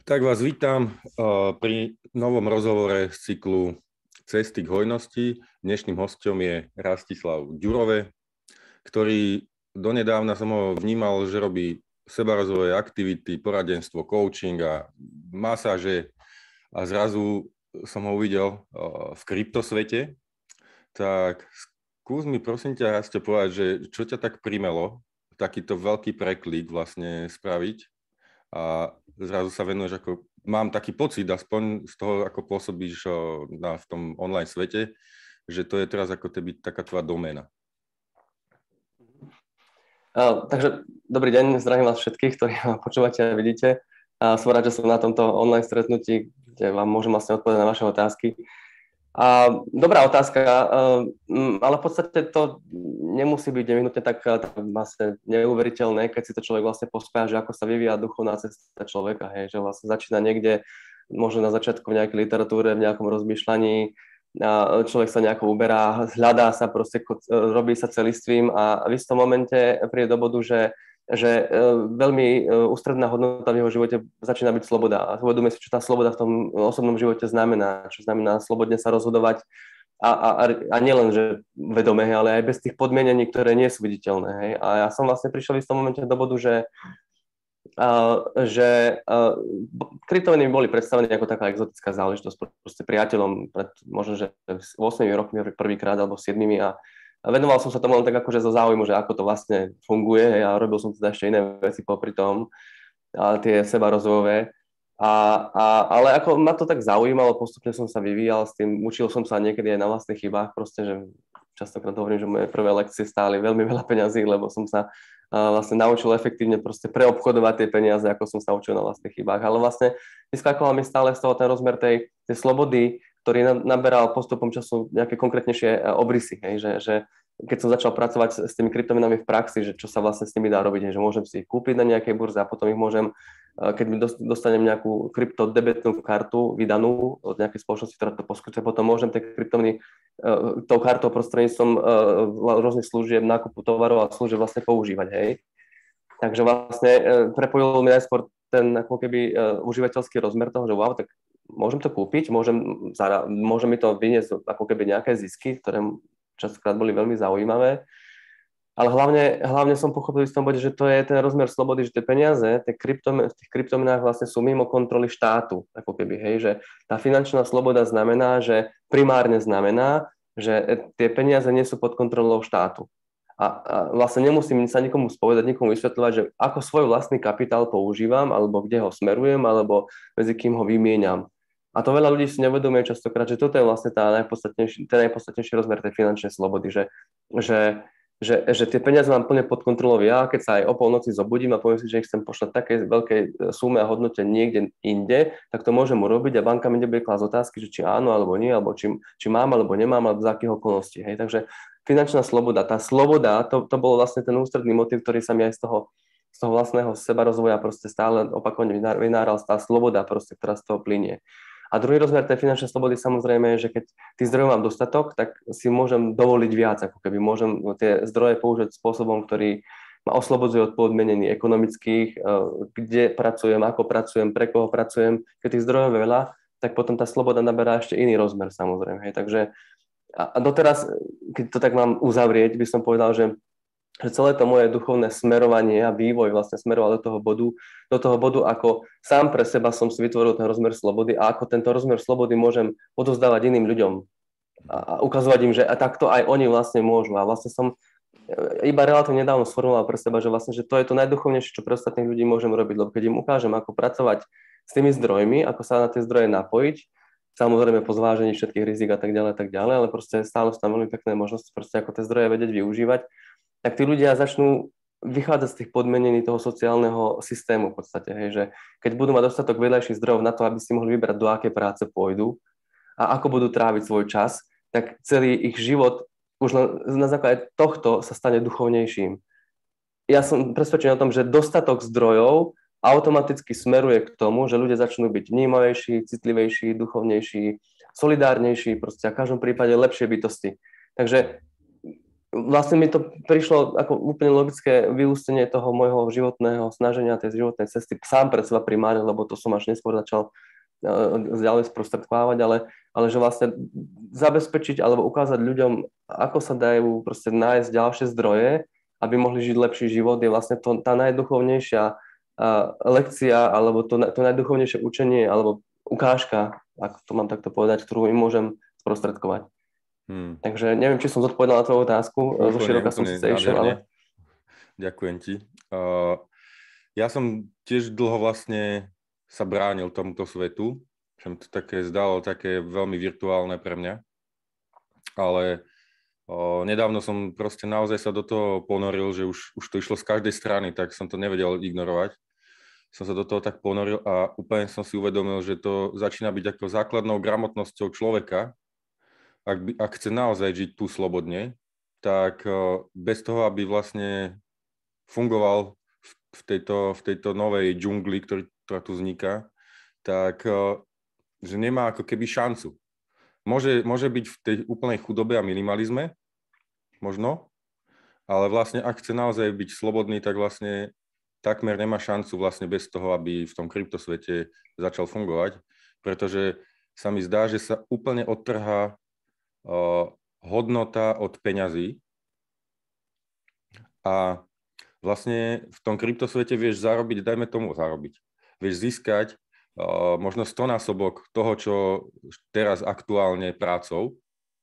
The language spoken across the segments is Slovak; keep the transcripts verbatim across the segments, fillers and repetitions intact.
Tak vás vítam uh, pri novom rozhovore z cyklu Cesty k hojnosti. Dnešným hosťom je Rastislav Ďurove, ktorý donedávna som ho vnímal, že robí sebarozvojové aktivity, poradenstvo, coaching a masáže a zrazu som ho uvidel uh, v kryptosvete. Tak skús mi prosím ťa, Rastio, povedať, že čo ťa tak primelo takýto veľký preklik vlastne spraviť a zrazu sa venuješ ako, mám taký pocit, aspoň z toho, ako pôsobíš na, v tom online svete, že to je teraz ako teby taká tvoja doména. Uh, takže dobrý deň, zdravím vás všetkých, ktorí ma počúvate a vidíte. Uh, som rád, že som na tomto online stretnutí, kde vám môžem vlastne odpovedať na vaše otázky. A dobrá otázka, ale v podstate to nemusí byť nevyhnutne tak, tak vlastne neuveriteľné, keď si to človek vlastne pospája, že ako sa vyvíja duchovná cesta človeka, hej, že vlastne začína niekde, možno na začiatku v nejakej literatúre, v nejakom rozmýšľaní, a človek sa nejako uberá, hľadá sa, proste robí sa celistvým a v istom momente príde do bodu, že že veľmi ústredná hodnota v jeho živote začína byť sloboda. A uvedomuje si, čo tá sloboda v tom osobnom živote znamená. Čo znamená slobodne sa rozhodovať a, a, a nielen, že vedome, ale aj bez tých podmienení, ktoré nie sú viditeľné. Hej. A ja som vlastne prišiel v istom momente do bodu, že, a, že a, kryptomeny boli predstavené ako taká exotická záležitosť proste priateľom pred možno, že ôsmimi rokmi prvýkrát alebo siedmimi a A venoval som sa tomu len tak akože zo záujmu, že ako to vlastne funguje a robil som teda ešte iné veci popri tom, a tie sebarozvojové. A, a, ale ako ma to tak zaujímalo, postupne som sa vyvíjal s tým, učil som sa niekedy aj na vlastných chybách, proste, že častokrát hovorím, že moje prvé lekcie stáli veľmi veľa peňazí, lebo som sa uh, vlastne naučil efektívne proste preobchodovať tie peniaze, ako som sa učil na vlastných chybách. Ale vlastne vyskakoval mi stále z toho ten rozmer tej, tej slobody, ktorý naberal postupom času nejaké konkrétnejšie obrysy, hej, že, že keď som začal pracovať s tými kryptomenami v praxi, že čo sa vlastne s nimi dá robiť, hej, že môžem si ich kúpiť na nejakej burze a potom ich môžem, keď mi dostanem nejakú kryptodebetnú kartu vydanú od nejakej spoločnosti, ktorá to poskytuje, potom môžem tie kryptomeny tou kartou prostredníctvom rôznych služieb, nákupu tovarov a služieb vlastne používať, hej. Takže vlastne prepojil mi najskôr ten ako keby užívateľský rozmer toho, že wow, tak môžem to kúpiť, môžem, môžem mi to vyniesť ako keby nejaké zisky, ktoré častokrát boli veľmi zaujímavé. Ale hlavne, hlavne som pochopil v tom bode, že to je ten rozmer slobody, že tie peniaze, tie kryptom, v tých kryptomenách vlastne sú mimo kontroly štátu. Ako keby, hej, že tá finančná sloboda znamená, že primárne znamená, že tie peniaze nie sú pod kontrolou štátu. A, a vlastne nemusím sa nikomu spovedať, nikomu vysvetľovať, že ako svoj vlastný kapitál používam, alebo kde ho smerujem, alebo medzi kým ho vymieňam. A to veľa ľudí si nevedomuje častokrát, že toto je vlastne tá najpodstatnejší, ten najpodstatnejší rozmer tej finančnej slobody, že, že, že, že tie peniaze mám plne pod kontrolou ja, keď sa aj o polnoci zobudím a poviem si, že ich chcem pošlať také veľkej sume a hodnote niekde inde, tak to môžem urobiť a banka mi nebude klásť otázky, že či áno alebo nie, alebo či, či mám alebo nemám, alebo za akých okolností. Hej. Takže finančná sloboda, tá sloboda, to, to bol vlastne ten ústredný motiv, ktorý sa mi aj z toho, z toho vlastného sebarozvoja proste stále opakovane vynáral, tá sloboda proste, ktorá z toho plynie. A druhý rozmer tej finančnej slobody samozrejme je, že keď tých zdrojov mám dostatok, tak si môžem dovoliť viac, ako keby môžem tie zdroje použiť spôsobom, ktorý ma oslobodzuje od podmienení ekonomických, kde pracujem, ako pracujem, pre koho pracujem. Keď tých zdrojov je veľa, tak potom tá sloboda naberá ešte iný rozmer samozrejme. Hej. Takže a doteraz, keď to tak mám uzavrieť, by som povedal, že že celé to moje duchovné smerovanie a vývoj vlastne smeroval do toho bodu, do toho bodu, ako sám pre seba som si vytvoril ten rozmer slobody a ako tento rozmer slobody môžem odovzdávať iným ľuďom a, a ukazovať im, že a takto aj oni vlastne môžu. A vlastne som iba relatívne nedávno sformuloval pre seba, že vlastne, že to je to najduchovnejšie, čo pre ostatných ľudí môžem robiť, lebo keď im ukážem, ako pracovať s tými zdrojmi, ako sa na tie zdroje napojiť, samozrejme po zvážení všetkých rizik a tak ďalej, tak ďalej, ale proste stále sú tam veľmi pekné možnosti, proste ako tie zdroje vedieť využívať, tak tí ľudia začnú vychádzať z tých podmienení toho sociálneho systému v podstate, hej, že keď budú mať dostatok vedľajších zdrojov na to, aby si mohli vybrať, do akej práce pôjdu a ako budú tráviť svoj čas, tak celý ich život už len na základe tohto sa stane duchovnejším. Ja som presvedčený o tom, že dostatok zdrojov automaticky smeruje k tomu, že ľudia začnú byť vnímavejší, citlivejší, duchovnejší, solidárnejší, proste a v každom prípade lepšie bytosti. Takže vlastne mi to prišlo ako úplne logické vyústenie toho môjho životného snaženia, tej životnej cesty sám pre seba primárne, lebo to som až neskôr začal ďalej sprostredkovávať, ale, ale že vlastne zabezpečiť alebo ukázať ľuďom, ako sa dajú proste nájsť ďalšie zdroje, aby mohli žiť lepší život, je vlastne to, tá najduchovnejšia uh, lekcia alebo to, to najduchovnejšie učenie alebo ukážka, ako to mám takto povedať, ktorú im môžem sprostredkovať. Hmm. Takže neviem, či som zodpovedal na tvoju otázku. Zo široka som si išiel, ale... Ďakujem ti. Uh, ja som tiež dlho vlastne sa bránil tomuto svetu. Som to také zdalo také veľmi virtuálne pre mňa. Ale uh, nedávno som proste naozaj sa do toho ponoril, že už, už to išlo z každej strany, tak som to nevedel ignorovať. Som sa do toho tak ponoril a úplne som si uvedomil, že to začína byť ako základnou gramotnosťou človeka. Ak, by, ak chce naozaj žiť tu slobodne, tak bez toho, aby vlastne fungoval v tejto, v tejto novej džungli, ktorý, ktorá tu vzniká, tak že nemá ako keby šancu. Môže, môže byť v tej úplnej chudobe a minimalizme, možno, ale vlastne ak chce naozaj byť slobodný, tak vlastne takmer nemá šancu vlastne bez toho, aby v tom kryptosvete začal fungovať, pretože sa mi zdá, že sa úplne odtrhá Uh, hodnota od peňazí a vlastne v tom kryptosvete vieš zarobiť, dajme tomu zarobiť, vieš získať uh, možno stonásobok toho, čo teraz aktuálne prácou.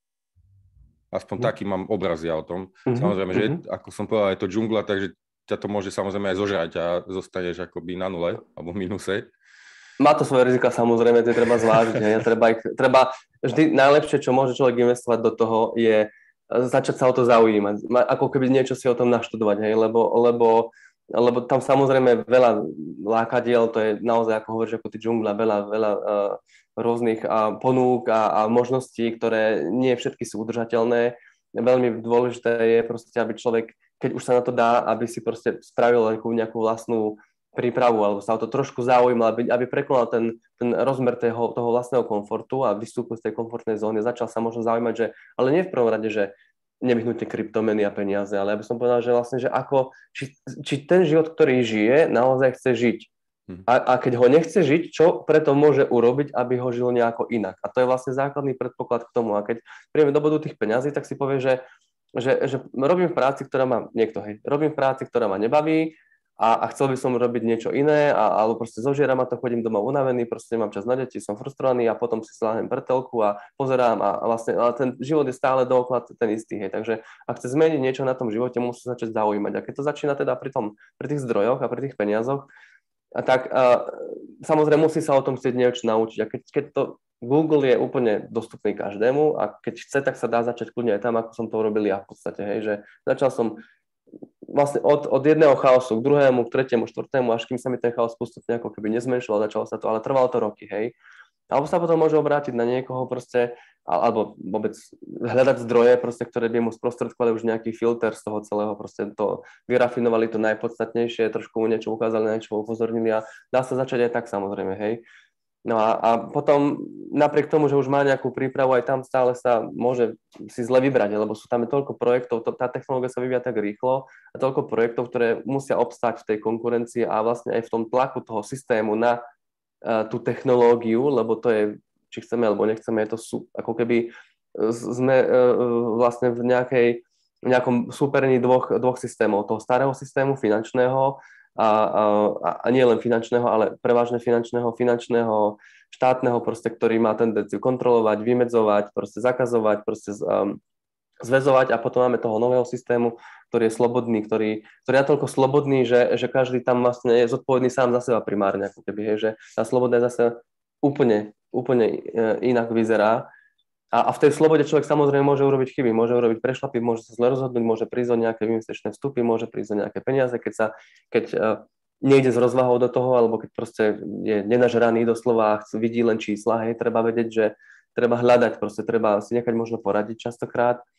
Aspoň mm. taký mám obraz ja o tom. Mm-hmm. Samozrejme, že mm-hmm. ako som povedal, je to džungla, takže ťa to môže samozrejme aj zožrať a zostaneš akoby na nule alebo minuse. Má to svoje rizika, samozrejme, to treba zvážiť. Ne? Treba, treba vždy najlepšie, čo môže človek investovať do toho, je začať sa o to zaujímať. Ako keby niečo si o tom naštudovať, hej? Lebo, lebo, lebo tam samozrejme veľa lákadiel, to je naozaj, ako hovoríš, ako ty džungla, veľa, veľa uh, rôznych uh, ponúk a, a možností, ktoré nie všetky sú udržateľné. Veľmi dôležité je proste, aby človek, keď už sa na to dá, aby si proste spravil nejakú, nejakú vlastnú prípravu, alebo sa o to trošku zaujímal, aby, aby prekonal ten, ten rozmer toho, toho vlastného komfortu a vystúpil z tej komfortnej zóny. Začal sa možno zaujímať, že, ale nie v prvom rade, že nevyhnutne kryptomeny a peniaze, ale aby som povedal, že vlastne, že ako, či, či ten život, ktorý žije, naozaj chce žiť. A, a keď ho nechce žiť, čo preto môže urobiť, aby ho žil nejako inak. A to je vlastne základný predpoklad k tomu. A keď príjeme do bodu tých peňazí, tak si povie, že, že, že robím v práci, ktorá ma, niekto, hej, robím v práci, ktorá ma nebaví, A, a chcel by som robiť niečo iné, a, alebo proste zožieram a to, chodím domov unavený, proste nemám čas na deti, som frustrovaný a potom si sláhnem pretelku a pozerám a, a vlastne ale ten život je stále dookola ten istý. Hej. Takže ak chce zmeniť niečo na tom živote, musí sa začať zaujímať. A keď to začína teda pri, tom, pri tých zdrojoch a pri tých peniazoch, a tak a, samozrejme musí sa o tom chcieť niečo naučiť. A keď, keď to Google je úplne dostupný každému a keď chce, tak sa dá začať kľudne aj tam, ako som to urobil ja v podstate. Hej, že začal som vlastne od, od jedného chaosu k druhému, k tretiemu, štvrtému, až kým sa mi ten chaos postupne ako keby nezmenšoval, začalo sa to, ale trvalo to roky, hej. Alebo sa potom môže obrátiť na niekoho proste, alebo vôbec hľadať zdroje, proste, ktoré by mu sprostredkovali už nejaký filter z toho celého, proste to vyrafinovali to najpodstatnejšie, trošku mu niečo ukázali, na niečo upozornili a dá sa začať aj tak samozrejme, hej. No a, a potom napriek tomu, že už má nejakú prípravu, aj tam stále sa môže si zle vybrať, lebo sú tam toľko projektov, to, tá technológia sa vyvíja tak rýchlo a toľko projektov, ktoré musia obstáť v tej konkurencii a vlastne aj v tom tlaku toho systému na uh, tú technológiu, lebo to je, či chceme alebo nechceme, je to sú, ako keby sme uh, vlastne v nejakej, v nejakom súperení dvoch, dvoch systémov, toho starého systému finančného, A, a, a nie len finančného, ale prevažne finančného, finančného, štátneho, proste, ktorý má tendenciu kontrolovať, vymedzovať, proste zakazovať, proste um, zväzovať a potom máme toho nového systému, ktorý je slobodný, ktorý, ktorý je natoľko slobodný, že, že každý tam vlastne je zodpovedný sám za seba primárne, ako keby, hej, že tá sloboda zase úplne, úplne inak vyzerá. A, a v tej slobode človek samozrejme môže urobiť chyby, môže urobiť prešlapy, môže sa zle rozhodnúť, môže prísť o nejaké investičné vstupy, môže prísť o nejaké peniaze, keď sa keď, uh, nejde s rozvahou do toho, alebo keď proste je nenažraný doslova a vidí len čísla, hej, treba vedieť, že treba hľadať, proste treba si nechať možno poradiť častokrát.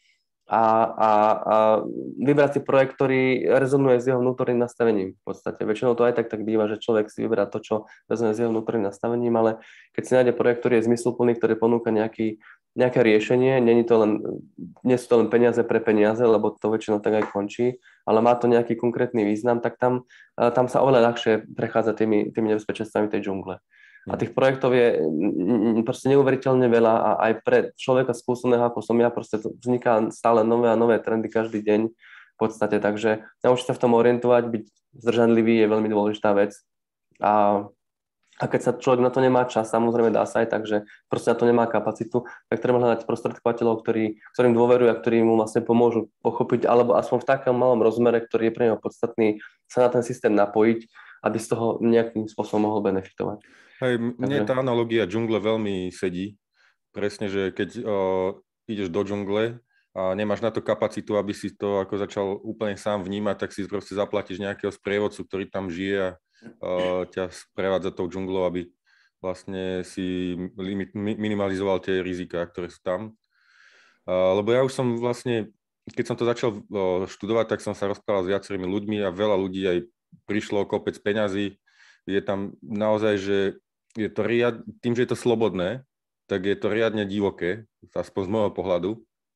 a, a, a vybrať si projekt, ktorý rezonuje s jeho vnútorným nastavením. V podstate väčšinou to aj tak tak býva, že človek si vyberá to, čo rezonuje s jeho vnútorným nastavením, ale keď si nájde projekt, ktorý je zmysluplný, ktorý ponúka nejaký, nejaké riešenie, nie, to len, nie sú to len peniaze pre peniaze, lebo to väčšinou tak aj končí, ale má to nejaký konkrétny význam, tak tam, tam sa oveľa ľahšie prechádza tými, tými nebezpečenstvami tej džungle. A tých projektov je proste neuveriteľne veľa a aj pre človeka skúseného, ako som ja, proste vzniká stále nové a nové trendy každý deň v podstate, takže naučiť sa v tom orientovať, byť zdržanlivý je veľmi dôležitá vec a, a keď sa človek na to nemá čas, samozrejme dá sa aj tak, že proste na to nemá kapacitu, tak treba hľadať prostredkovateľov, ktorí, ktorým dôverujú a ktorí mu vlastne pomôžu pochopiť, alebo aspoň v takom malom rozmere, ktorý je pre neho podstatný, sa na ten systém napojiť, aby z toho nejakým spôsobom mohol benefitovať. Hej, mne tá analogia džungle veľmi sedí. Presne, že keď o, ideš do džungle a nemáš na to kapacitu, aby si to ako začal úplne sám vnímať, tak si proste zaplatíš nejakého sprievodcu, ktorý tam žije a o, ťa sprevádza tou džunglou, aby vlastne si limit, minimalizoval tie riziká, ktoré sú tam. A, lebo ja už som vlastne, keď som to začal o, študovať, tak som sa rozprával s viacerými ľuďmi a veľa ľudí aj prišlo kopec peňazí. Je tam naozaj, že je to riad, tým, že je to slobodné, tak je to riadne divoké, aspoň z môjho pohľadu,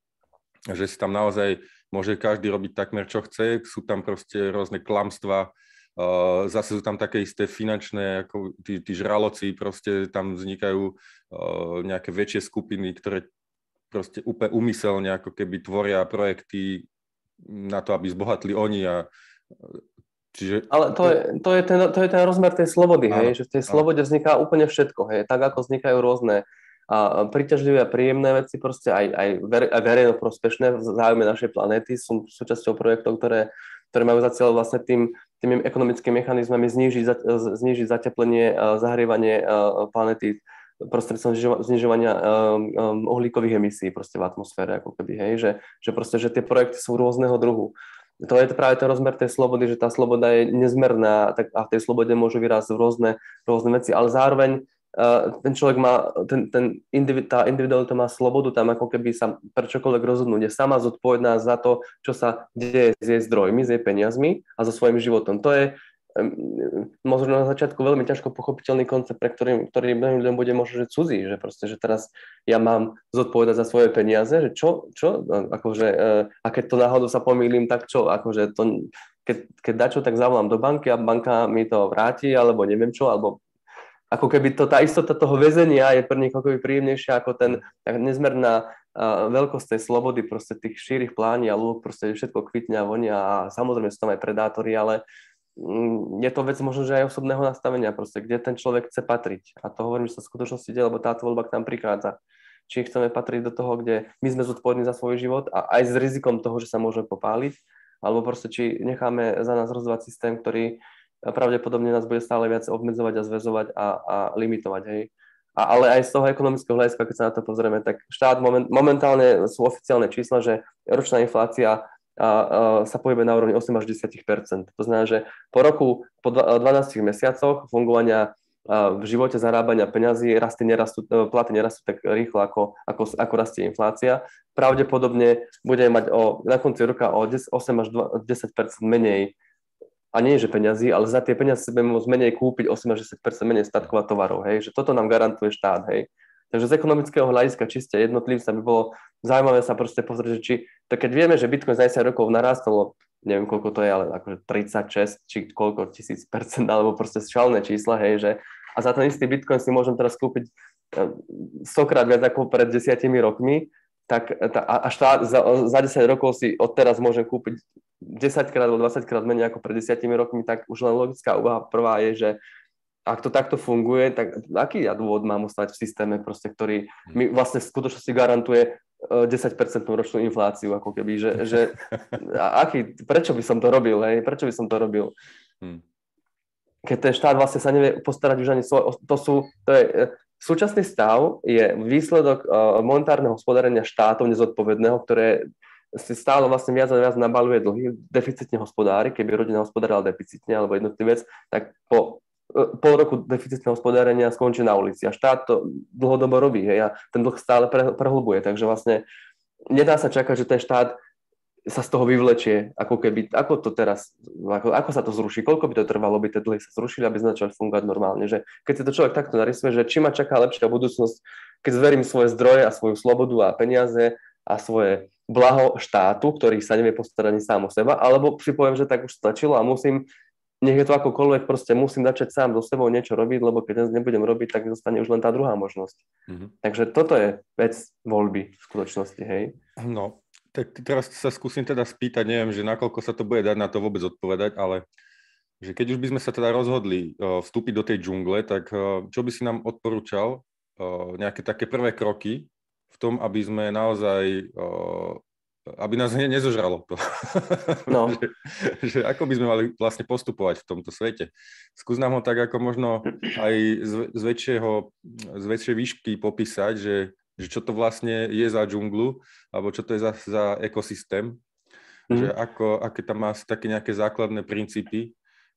že si tam naozaj môže každý robiť takmer čo chce, sú tam proste rôzne klamstvá, uh, zase sú tam také isté finančné, ako tí, tí žraloci, proste tam vznikajú uh, nejaké väčšie skupiny, ktoré proste úplne úmyselne ako keby tvoria projekty na to, aby zbohatli oni a Čiže... Ale to je, to, je ten, to je ten rozmer tej slobody, áno, hej, že v tej slobode áno. vzniká úplne všetko, hej, tak ako vznikajú rôzne a, príťažlivé a príjemné veci, proste aj, aj, ver, aj verejno prospešné v záujme našej planéty, sú súčasťou projektov, ktoré, ktoré majú za cieľ vlastne tým, tými ekonomickými mechanizmami znížiť, znížiť zateplenie, zahrievanie planéty prostredstvom znižovania um, um, uhlíkových emisí proste v atmosfére, ako keby, hej, že, že proste, že tie projekty sú rôzneho druhu. To je práve ten rozmer tej slobody, že tá sloboda je nezmerná tak a v tej slobode môžu vyrásť rôzne, rôzne veci, ale zároveň uh, ten človek má, ten, ten individu, tá individualita má slobodu tam ako keby sa pre čokoľvek rozhodnúť. Je sama zodpovedná za to, čo sa deje s jej zdrojmi, s jej peniazmi a so svojím životom. To je um, možno na začiatku veľmi ťažko pochopiteľný koncept, pre ktorý, ktorý mnohým ľuďom bude možno, že cudzí, že proste, že teraz ja mám zodpovedať za svoje peniaze, že čo, čo, akože, a keď to náhodou sa pomýlim, tak čo, akože to, keď, keď dačo, tak zavolám do banky a banka mi to vráti, alebo neviem čo, alebo ako keby to, tá istota toho väzenia je pre nich ako keby príjemnejšia ako ten nezmerná uh, veľkosť tej slobody, proste tých šírich plání a lúk, proste všetko kvitne a vonia a samozrejme sú tam aj predátori, ale je to vec možno, že aj osobného nastavenia, proste, kde ten človek chce patriť. A to hovorím, že sa v skutočnosti deje, lebo táto voľba k nám prichádza. Či chceme patriť do toho, kde my sme zodpovední za svoj život a aj s rizikom toho, že sa môžeme popáliť, alebo proste či necháme za nás rozhodovať systém, ktorý pravdepodobne nás bude stále viac obmedzovať a zväzovať a, a limitovať. Hej. A, ale aj z toho ekonomického hľadiska, keď sa na to pozrieme, tak štát moment, momentálne sú oficiálne čísla, že ročná inflácia a, a sa pohybuje na úrovni osem až desať percent. To znamená, že po roku, po dvanástich mesiacoch fungovania a v živote zarábania peňazí rasty nerastú, platy nerastú tak rýchlo, ako, ako, ako rastie inflácia. Pravdepodobne budeme mať o, na konci roka o osem až desať percent menej, a nie že peňazí, ale za tie peniaze budeme môcť menej kúpiť osem až desať percent menej statkov a tovarov. Hej? Že toto nám garantuje štát. Hej? Takže z ekonomického hľadiska čiste jednotlivca by bolo zaujímavé sa proste pozrieť, že či, to keď vieme, že Bitcoin za desať rokov narastlo, neviem koľko to je, ale akože tridsaťšesť či koľko tisíc percent, alebo proste šialené čísla, hej, že a za ten istý Bitcoin si môžem teraz kúpiť stokrát viac ako pred desiatimi rokmi, tak tá, a štát za, za desať rokov si odteraz môžem kúpiť desaťkrát alebo dvadsaťkrát menej ako pred desiatimi rokmi, tak už len logická úvaha prvá je, že ak to takto funguje, tak aký ja dôvod mám ostať v systéme, proste, ktorý mi vlastne v skutočnosti garantuje desať percent ročnú infláciu, ako keby, že, že aký, prečo by som to robil, hej? Prečo by som to robil? Hmm. Keď ten štát vlastne sa nevie postarať už ani svoj, to sú, to je, súčasný stav je výsledok uh, monetárneho hospodárenia štátov nezodpovedného, ktoré si stále vlastne viac a viac nabaluje dlhy, deficitne hospodári, keby rodina hospodárala deficitne alebo jednotlivec, tak po pol roku deficitného hospodárenia skončí na ulici a štát to dlhodobo robí, hej, a ten dlh stále pre, prehlbuje, takže vlastne nedá sa čakať, že ten štát sa z toho vyvlečie, ako keby, ako to teraz, ako, ako sa to zruší, koľko by to trvalo, by tie dlhy sa zrušili, aby začali fungovať normálne, že keď si to človek takto narysuje, že či ma čaká lepšia budúcnosť, keď zverím svoje zdroje a svoju slobodu a peniaze a svoje blaho štátu, ktorý sa nevie postarať ani sám o seba, alebo si poviem, že tak už stačilo a musím, nech je to akokoľvek, proste musím začať sám so sebou niečo robiť, lebo keď nebudem robiť, tak zostane už len tá druhá možnosť. Mm-hmm. Takže toto je vec voľby v skutočnosti, hej. No. Tak teraz sa skúsim teda spýtať, neviem, že nakoľko sa to bude dať na to vôbec odpovedať, ale že keď už by sme sa teda rozhodli uh, vstúpiť do tej džungle, tak uh, čo by si nám odporúčal uh, nejaké také prvé kroky v tom, aby sme naozaj, uh, aby nás ne, nezožralo to. No. že, že ako by sme mali vlastne postupovať v tomto svete. Skús nám ho tak ako možno aj z, z, väčšieho, z väčšej výšky popísať, že že čo to vlastne je za džunglu, alebo čo to je za, za ekosystém, mm. že ako, aké tam má také nejaké základné princípy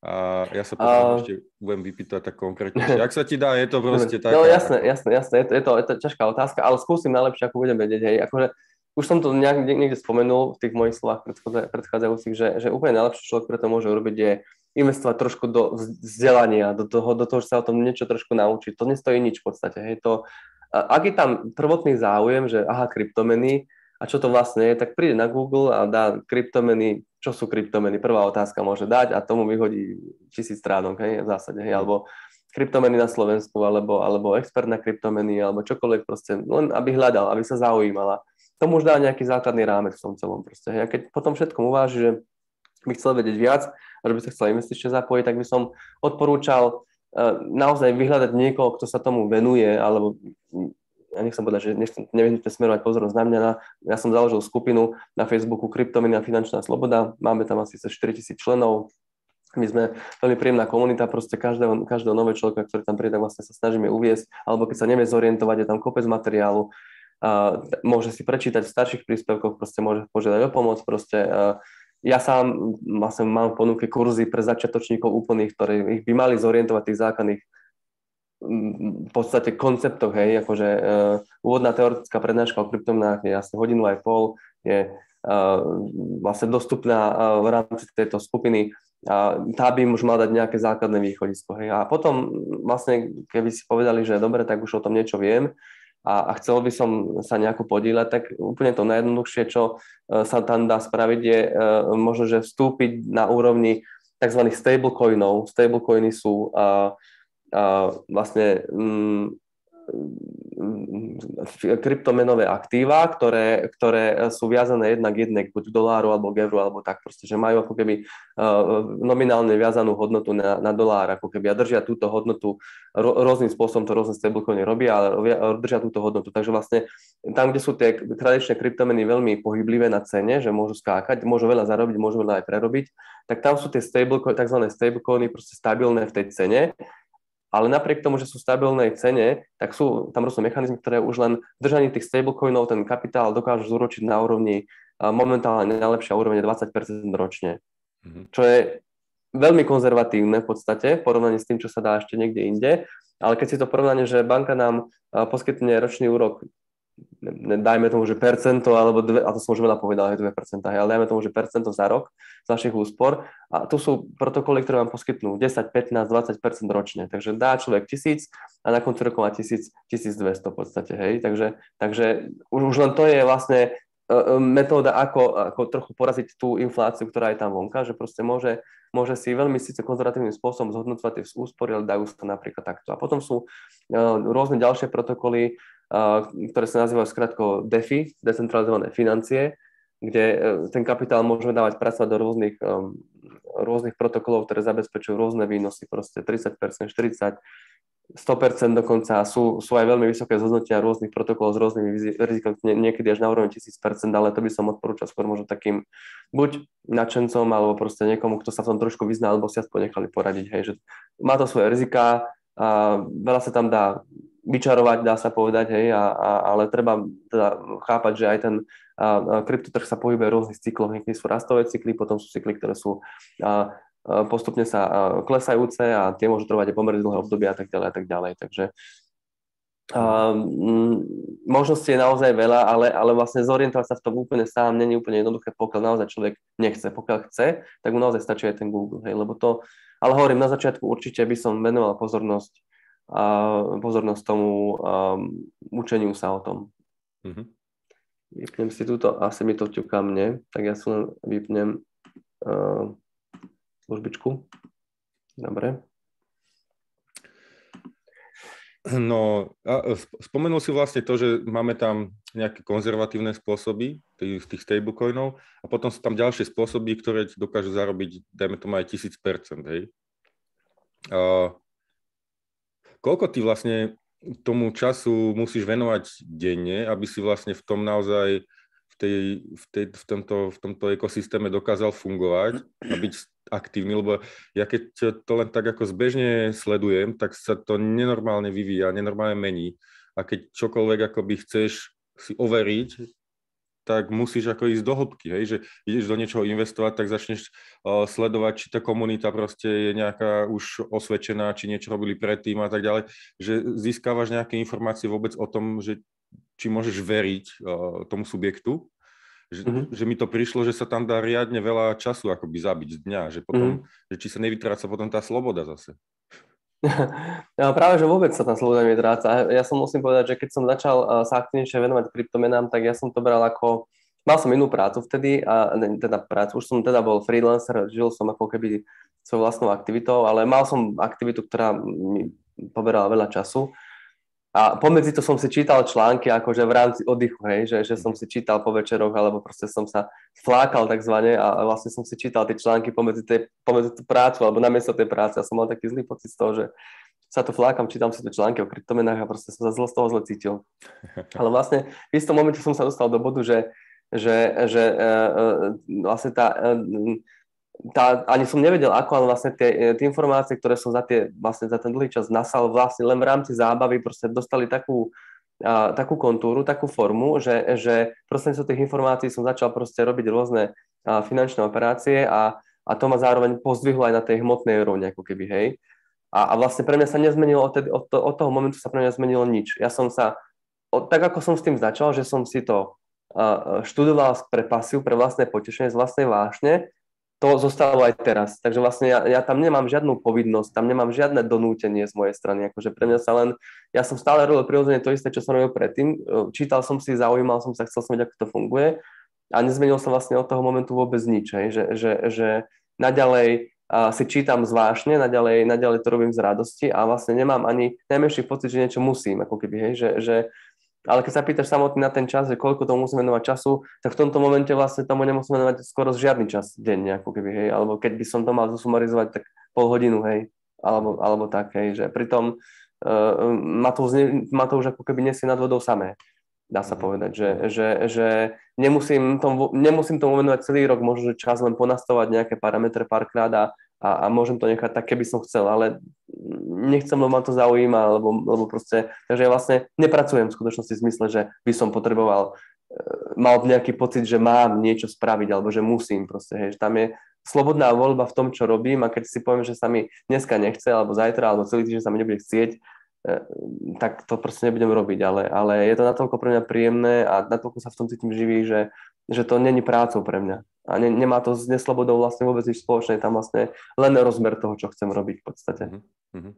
a ja sa potom uh... ešte budem vypýtať tak konkrétne. Ak sa ti dá, je to proste tak. No jasné, jasné, jasné, je to, je, to, je to ťažká otázka, ale skúsim najlepšie, ako budem vedieť, hej, akože už som to nejak, niekde spomenul v tých mojich slovách predchádzajúcich, že, že úplne najlepší človek, ktorý to môže urobiť, je investovať trošku do vzdelania, do toho, do toho, že sa o tom niečo trošku naučiť. To nestojí nič v podstate, hej, to ak je tam prvotný záujem, že aha, kryptomeny a čo to vlastne je, tak príde na Google a dá kryptomeny, čo sú kryptomeny, prvá otázka môže dať a tomu vyhodí tisíc stránok, hej, v zásade, hej, alebo kryptomeny na Slovensku, alebo, alebo expert na kryptomeny, alebo čokoľvek proste, len aby hľadal, aby sa zaujímala. Tomu už dá nejaký základný rámec v tom celom proste, hej. A keď potom všetkom uváži, že by chcel vedieť viac a že by sa chcel investične zapojiť, tak by som odporúčal naozaj vyhľadať niekoho, kto sa tomu venuje, alebo ja nechcem povedať, že nevyhnutne smerovať pozornosť na mňa. Na, ja som založil skupinu na Facebooku Kryptomeny a finančná sloboda. Máme tam asi štyritisíc členov. My sme veľmi príjemná komunita, proste každého, každého nového človeka, ktorý tam príde, vlastne sa snažíme uviesť, alebo keď sa nevie zorientovať, je tam kopec materiálu. A môže si prečítať v starších príspevkoch, proste môže požiadať o pomoc, proste a, ja sám vlastne mám v ponuke kurzy pre začiatočníkov úplných, ktorí ich by mali zorientovať tých základných v podstate konceptoch, hej, akože uh, úvodná teoretická prednáška o kryptomenách je asi hodinu aj pol, je uh, vlastne dostupná uh, v rámci tejto skupiny a tá by už mala dať nejaké základné východisko, hej. A potom vlastne, keby si povedali, že dobre, tak už o tom niečo viem, a, a chcel by som sa nejako podieľať, tak úplne to najjednoduchšie, čo uh, sa tam dá spraviť, je uh, možno, že vstúpiť na úrovni tzv. Stablecoinov. Stablecoiny sú uh, uh, vlastne um, kryptomenové aktíva, ktoré, ktoré sú viazané jednak jednak buď k doláru alebo k euru, alebo tak proste, že majú ako keby uh, nominálne viazanú hodnotu na, na dolár, ako keby a držia túto hodnotu, ro, rôznym spôsobom to rôzne stablecoiny robia, ale držia túto hodnotu. Takže vlastne tam, kde sú tie tradičné kryptomeny veľmi pohyblivé na cene, že môžu skákať, môžu veľa zarobiť, môžu veľa aj prerobiť, tak tam sú tie stablecoiny, tzv. Stablecoiny proste stabilné v tej cene. Ale napriek tomu, že sú v stabilnej cene, tak sú tam rôzne mechanizmy, ktoré už len držaním tých stablecoinov ten kapitál dokážu zúročiť na úrovni, momentálne najlepšia úroveň dvadsať percent ročne. Mm-hmm. Čo je veľmi konzervatívne v podstate, v porovnaní s tým, čo sa dá ešte niekde inde. Ale keď si to porovnáme, že banka nám poskytne ročný úrok, dajme tomu, že percento, alebo dve, a to som už veľa povedal, že dve percentá, ale dajme tomu, že percento za rok z našich úspor. A tu sú protokoly, ktoré vám poskytnú desať, pätnásť, dvadsať percent ročne. Takže dá človek tisíc a na konci roku má tisíc, tisícdvesto v podstate, hej. Takže, takže už, už len to je vlastne uh, metóda, ako, ako trochu poraziť tú infláciu, ktorá je tam vonka, že proste môže, môže si veľmi síce konzervatívnym spôsobom zhodnocovať tie úspory, ale dajú sa napríklad takto. A potom sú uh, rôzne ďalšie protokoly, Uh, ktoré sa nazývajú skratko DeFi, decentralizované financie, kde uh, ten kapitál môžeme dávať pracovať do rôznych, um, rôznych protokolov, ktoré zabezpečujú rôzne výnosy, proste tridsať percent, štyridsať percent, sto percent dokonca. Sú, sú aj veľmi vysoké zhodnotia rôznych protokolov s rôznymi rizikami, niekedy až na úrovni tisíc percent, ale to by som odporúčal skôr možno takým buď nadšencom, alebo proste niekomu, kto sa v tom trošku vyzná, alebo si aspoň nechali poradiť. Hej, že má to svoje riziká, a veľa sa tam dá vyčarovať, dá sa povedať, hej, a, a, ale treba teda chápať, že aj ten a, a kryptotrh sa pohybuje v rôznych cykloch, niekedy sú rastové cykly, potom sú cykly, ktoré sú a, a postupne sa a, klesajúce a tie môžu trvať aj pomerne dlhé obdobia a tak ďalej a tak ďalej, takže Um, možností je naozaj veľa, ale, ale vlastne zorientovať sa v tom úplne sám není úplne jednoduché, pokiaľ naozaj človek nechce. Pokiaľ chce, tak mu naozaj stačí aj ten Google, hej, lebo to, ale hovorím, na začiatku určite by som venoval pozornosť, uh, pozornosť tomu um, učeniu sa o tom. Mm-hmm. Vypnem si túto, asi mi to ťuká mne, tak ja si len vypnem uh, službičku. Dobre. No, a spomenul si vlastne to, že máme tam nejaké konzervatívne spôsoby tých, tých stablecoinov a potom sú tam ďalšie spôsoby, ktoré dokážu zarobiť, dajme tomu aj tisíc percent, hej. A koľko ty vlastne tomu času musíš venovať denne, aby si vlastne v tom naozaj v, tej, v, tej, v, tomto, v tomto ekosystéme dokázal fungovať a byť aktívny, lebo ja keď to len tak ako zbežne sledujem, tak sa to nenormálne vyvíja, nenormálne mení a keď čokoľvek akoby chceš si overiť, tak musíš ako ísť do hĺbky, hej, že ideš do niečoho investovať, tak začneš uh, sledovať, či tá komunita proste je nejaká už osvedčená, či niečo robili predtým a tak ďalej, že získavaš nejaké informácie vôbec o tom, že či môžeš veriť uh, tomu subjektu. Že, mm-hmm. že mi to prišlo, že sa tam dá riadne veľa času akoby zabiť z dňa, že potom, mm-hmm. že či sa nevytráca potom tá sloboda zase. Ja, práve, že vôbec sa tá sloboda nevytráca. Ja som musím povedať, že keď som začal uh, sa aktívnejšie venovať kryptomenám, tak ja som to bral ako, mal som inú prácu vtedy, a teda prácu, už som teda bol freelancer, žil som ako keby svojou vlastnou aktivitou, ale mal som aktivitu, ktorá mi poberala veľa času. A pomedzi to som si čítal články akože v rámci oddychu, hej, že, že som si čítal po večeroch, alebo proste som sa flákal takzvané a vlastne som si čítal tie články pomedzi, tej, pomedzi tú prácu alebo namiesto tej práce. Ja som mal taký zlý pocit z toho, že sa to flákam, čítam si tie články o kryptomenách a proste som sa zle z toho zle cítil. Ale vlastne v istom momente som sa dostal do bodu, že, že, že e, e, vlastne tá... E, Tá, ani som nevedel ako, ale vlastne tie, tie informácie, ktoré som za, tie, vlastne za ten dlhý čas nasal, vlastne len v rámci zábavy proste dostali takú, a, takú kontúru, takú formu, že, že prostredníctvom tých informácií som začal proste robiť rôzne a, finančné operácie a, a to ma zároveň pozdvihlo aj na tej hmotnej rovni, ako keby, hej. A, a vlastne pre mňa sa nezmenilo, od, od, to, od toho momentu sa pre mňa zmenilo nič. Ja som sa, od, tak ako som s tým začal, že som si to a, študoval pre pasiu, pre vlastné potešenie, z vlastnej vášne, to zostalo aj teraz. Takže vlastne ja, ja tam nemám žiadnu povinnosť, tam nemám žiadne donútenie z mojej strany. Akože pre mňa sa len, ja som stále robil prirodzene to isté, čo som robil predtým. Čítal som si, zaujímal som sa, chcel som vedieť, ako to funguje a nezmenil sa vlastne od toho momentu vôbec nič. Hej. Že, že, že naďalej a, si čítam zvážne, naďalej, naďalej to robím z radosti a vlastne nemám ani najmenší pocit, že niečo musím, ako keby, hej, že, že ale keď sa pýtaš samotný na ten čas, že koľko tomu musím venovať času, tak v tomto momente vlastne tomu nemusím venovať skoro žiadny čas denne, ako keby, hej, alebo keď by som to mal zosumarizovať, tak pol hodinu, hej, alebo, alebo tak, hej, že pritom uh, ma, to, ma to už ako keby nesie nad vodou samé, dá sa povedať, že, že, že nemusím, tomu, nemusím tomu venovať celý rok, možno, že čas len ponastavovať nejaké parametre párkrát a A, a môžem to nechať tak, keby som chcel, ale nechcem, lebo ma to zaujíma, lebo, lebo proste, takže ja vlastne nepracujem v skutočnosti v zmysle, že by som potreboval, mal nejaký pocit, že mám niečo spraviť, alebo že musím proste, hej, že tam je slobodná voľba v tom, čo robím a keď si poviem, že sa mi dneska nechce, alebo zajtra, alebo celý týždeň sa mi nebude chcieť, tak to proste nebudem robiť, ale, ale je to natoľko pre mňa príjemné a natoľko sa v tom cítim živý, že, že to není prácou pre mňa. A ne, nemá to s neslobodou vlastne vôbec nič spoločné, tam vlastne len rozmer toho, čo chcem robiť v podstate. Mm-hmm.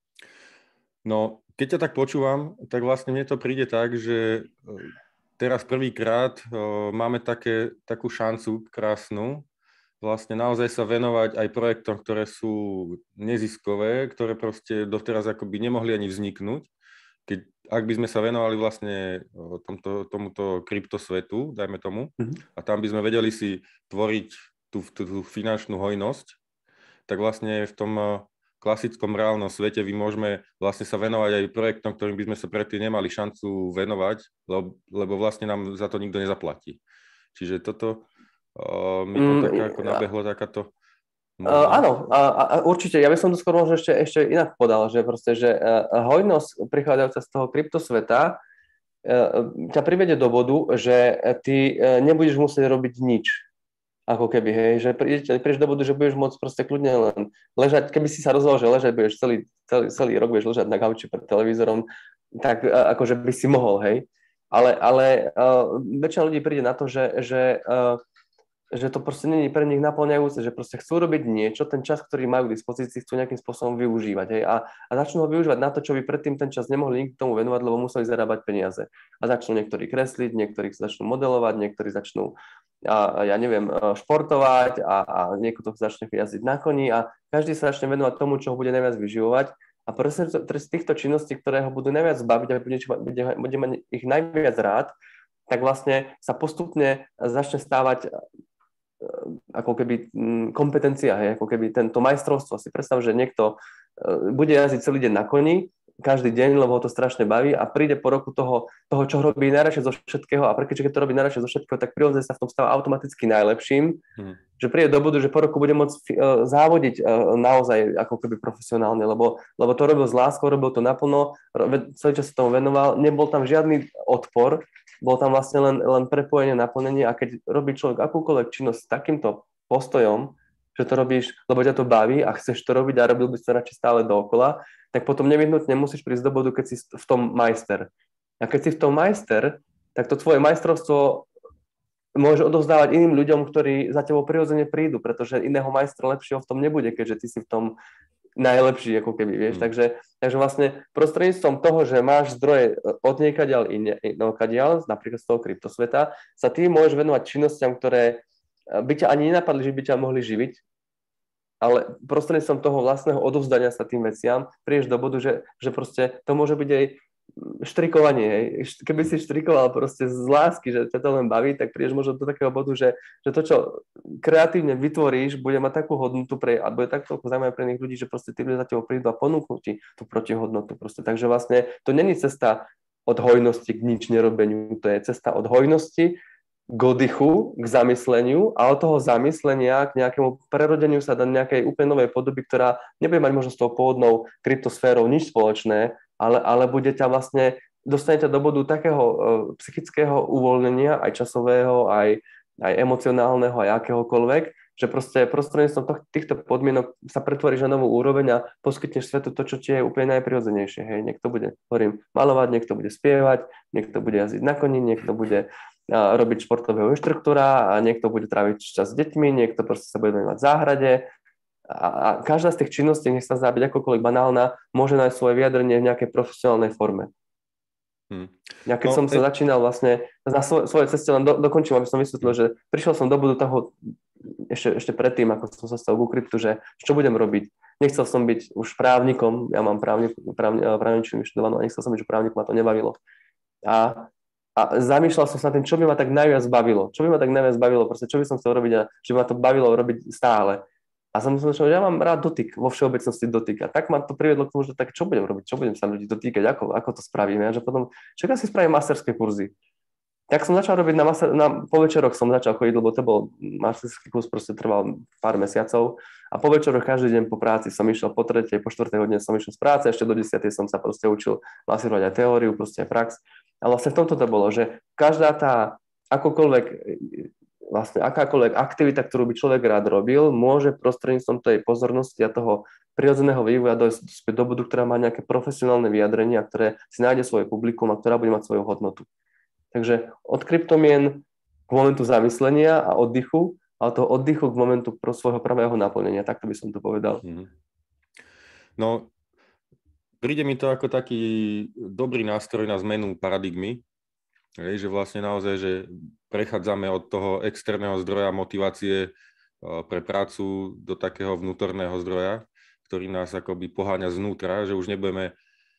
No, keď ťa tak počúvam, tak vlastne mne to príde tak, že teraz prvýkrát máme také, takú šancu krásnu, vlastne naozaj sa venovať aj projektom, ktoré sú neziskové, ktoré proste doteraz akoby nemohli ani vzniknúť. Keď, ak by sme sa venovali vlastne tomto, tomuto kryptosvetu, dajme tomu, mm-hmm. a tam by sme vedeli si tvoriť tú, tú, tú finančnú hojnosť, tak vlastne v tom klasickom reálnom svete my môžeme vlastne sa venovať aj projektom, ktorým by sme sa predtým nemali šancu venovať, lebo, lebo vlastne nám za to nikto nezaplatí. Čiže toto uh, mi to mm, taká ako nabehlo takáto... Uh, áno, a, a určite. Ja by som to skôr možno ešte, ešte inak podal, že proste, že uh, hojnosť prichádzajúca z toho kryptosveta uh, ťa privedie do bodu, že ty uh, nebudeš musieť robiť nič. Ako keby, hej, že prídeš do bodu, že budeš môcť proste kľudne len ležať, keby si sa rozhodol, že ležať budeš celý, celý, celý rok, budeš ležať na gauči pred televízorom, tak akože by si mohol, hej. Ale, ale uh, väčšina ľudí príde na to, že, že, uh, že to proste nie je pre nich naplňajúce, že proste chcú robiť niečo, ten čas, ktorý majú k dispozícii, chcú nejakým spôsobom využívať, hej. A, a začnú ho využívať na to, čo by predtým ten čas nemohli nikto tomu venovať, lebo museli zarábať peniaze. A začnú niektorí kresliť, niektorí začnú modelovať, niektorí začnú a, ja neviem, športovať a, a niekto začne jazdiť na koni a každý sa začne venovať tomu, čo ho bude najviac vyživovať. A presne z týchto činností, ktoré ho budú najviac baviť a bude, bude mať ich najviac rád, tak vlastne sa postupne začne stávať ako keby kompetencia, hej, ako keby tento majstrovstvo. Si predstav, že niekto bude jazdiť celý deň na koni, každý deň, lebo ho to strašne baví a príde po roku toho, toho čo robí najradšej zo všetkého a keď to robí najradšej zo všetkého, tak prirodzene sa v tom stáva automaticky najlepším, hmm. že príde do bodu, že po roku bude môcť uh, závodiť uh, naozaj ako keby profesionálne, lebo, lebo to robil s láskou, robil to naplno, celý čas sa tomu venoval, nebol tam žiadny odpor, bol tam vlastne len, len prepojenie, naplnenie a keď robí človek akúkoľvek činnosť s takýmto postojom, že to robíš, lebo ťa to baví a chceš to robiť a robil by si to radšej stále dookola, tak potom nevyhnutne musíš prísť do bodu, keď si v tom majster. A keď si v tom majster, tak to tvoje majstrovstvo môžeš odovzdávať iným ľuďom, ktorí za tebou prirodzene prídu, pretože iného majstra lepšieho v tom nebude, keďže ty si v tom najlepší, ako keby, vieš. Mm. Takže, takže vlastne prostredníctvom toho, že máš zdroje odniekaďal inokadiaľ, napríklad z toho kryptosveta, sa ty môžeš venovať činnostiam, ktoré by ťa ani nenapadli, že by ťa mohli živiť, ale prostredníctvom toho vlastného odovzdania sa tým veciam prídeš do bodu, že, že proste to môže byť aj štrikovanie. Hej. Keby si štrikoval proste z lásky, že ťa to len baví, tak prídeš možno do takého bodu, že, že to, čo kreatívne vytvoríš, bude mať takú hodnotu pre, a bude tak toľko zaujímavé pre iných ľudí, že proste tí ľudia za tebou prídu a ponúknú ti tú protihodnotu. Proste. Takže vlastne to není cesta od hojnosti k nič nerobeniu, to je cesta od hojnosti k oddychu, k zamysleniu a od toho zamyslenia k nejakému prerodeniu sa do nejakej úplne novej podoby, ktorá nebude mať možno s tou pôvodnou kryptosférou nič spoločné, ale, ale bude ťa vlastne, dostane ťa do bodu takého uh, psychického uvoľnenia, aj časového, aj, aj emocionálneho, aj akéhokoľvek, že proste prostredníctvom týchto podmienok sa pretvoríš na novú úroveň a poskytneš svetu to, čo ti je úplne najprirodzenejšie. Hej, niekto bude, hovorím, malovať, niekto bude spievať, niekto bude jazdiť na koni, niekto bude a robiť športového inštruktora a niekto bude tráviť čas s deťmi, niekto proste sa bude venovať v záhrade a, a každá z tých činností, nech sa zdá byť akokoľvek banálna, môže nájsť svoje vyjadrenie v nejakej profesionálnej forme. Hmm. Ja keď no, som sa e... začínal vlastne na svoj, svojej ceste, len do, dokončím, aby som vysvetlil, že prišiel som do bodu toho ešte, ešte predtým, ako som sa stal ku kryptu, že čo budem robiť. Nechcel som byť už právnikom, ja mám právnik, právni, právničinu vyštudovanú a nechcel som byť už právnikom, ma to nebavilo. A A zamýšľal som sa nad tým, čo by ma tak najviac bavilo. Čo by ma tak najviac bavilo, proste čo by som chcel robiť a že by ma to bavilo robiť stále. A som si myslel, že ja mám rád dotyk, vo všeobecnosti dotyk. A tak ma to priviedlo k tomu, že tak čo budem robiť, čo budem sa ľudí dotýkať, ako, ako to spravíme. A že potom, čo ja si spravím masterské kurzy. Tak som začal robiť na, master, na po večeroch som začal chodiť, lebo to bol masterský kurz, proste trval pár mesiacov. A po večeroch každý deň po práci som išiel, po tretej, po štvrtej hodine som išiel z práce, ešte do desiatej som sa proste učil masírovať aj teóriu, proste aj prax. A vlastne v tomto to bolo, že každá tá akokoľvek, vlastne akákoľvek aktivita, ktorú by človek rád robil, môže prostredníctvom tej pozornosti a toho prirodzeného vývoja dojsť do bodu, ktorá má nejaké profesionálne vyjadrenia, ktoré si nájde svoje publikum a ktorá bude mať svoju hodnotu. Takže od kryptomien k momentu zamyslenia a oddychu, a od toho oddychu k momentu pro svojho pravého naplnenia. Takto by som to povedal. Mm-hmm. No, príde mi to ako taký dobrý nástroj na zmenu paradigmy, že vlastne naozaj, že prechádzame od toho externého zdroja motivácie pre prácu do takého vnútorného zdroja, ktorý nás akoby poháňa znútra, že už nebudeme,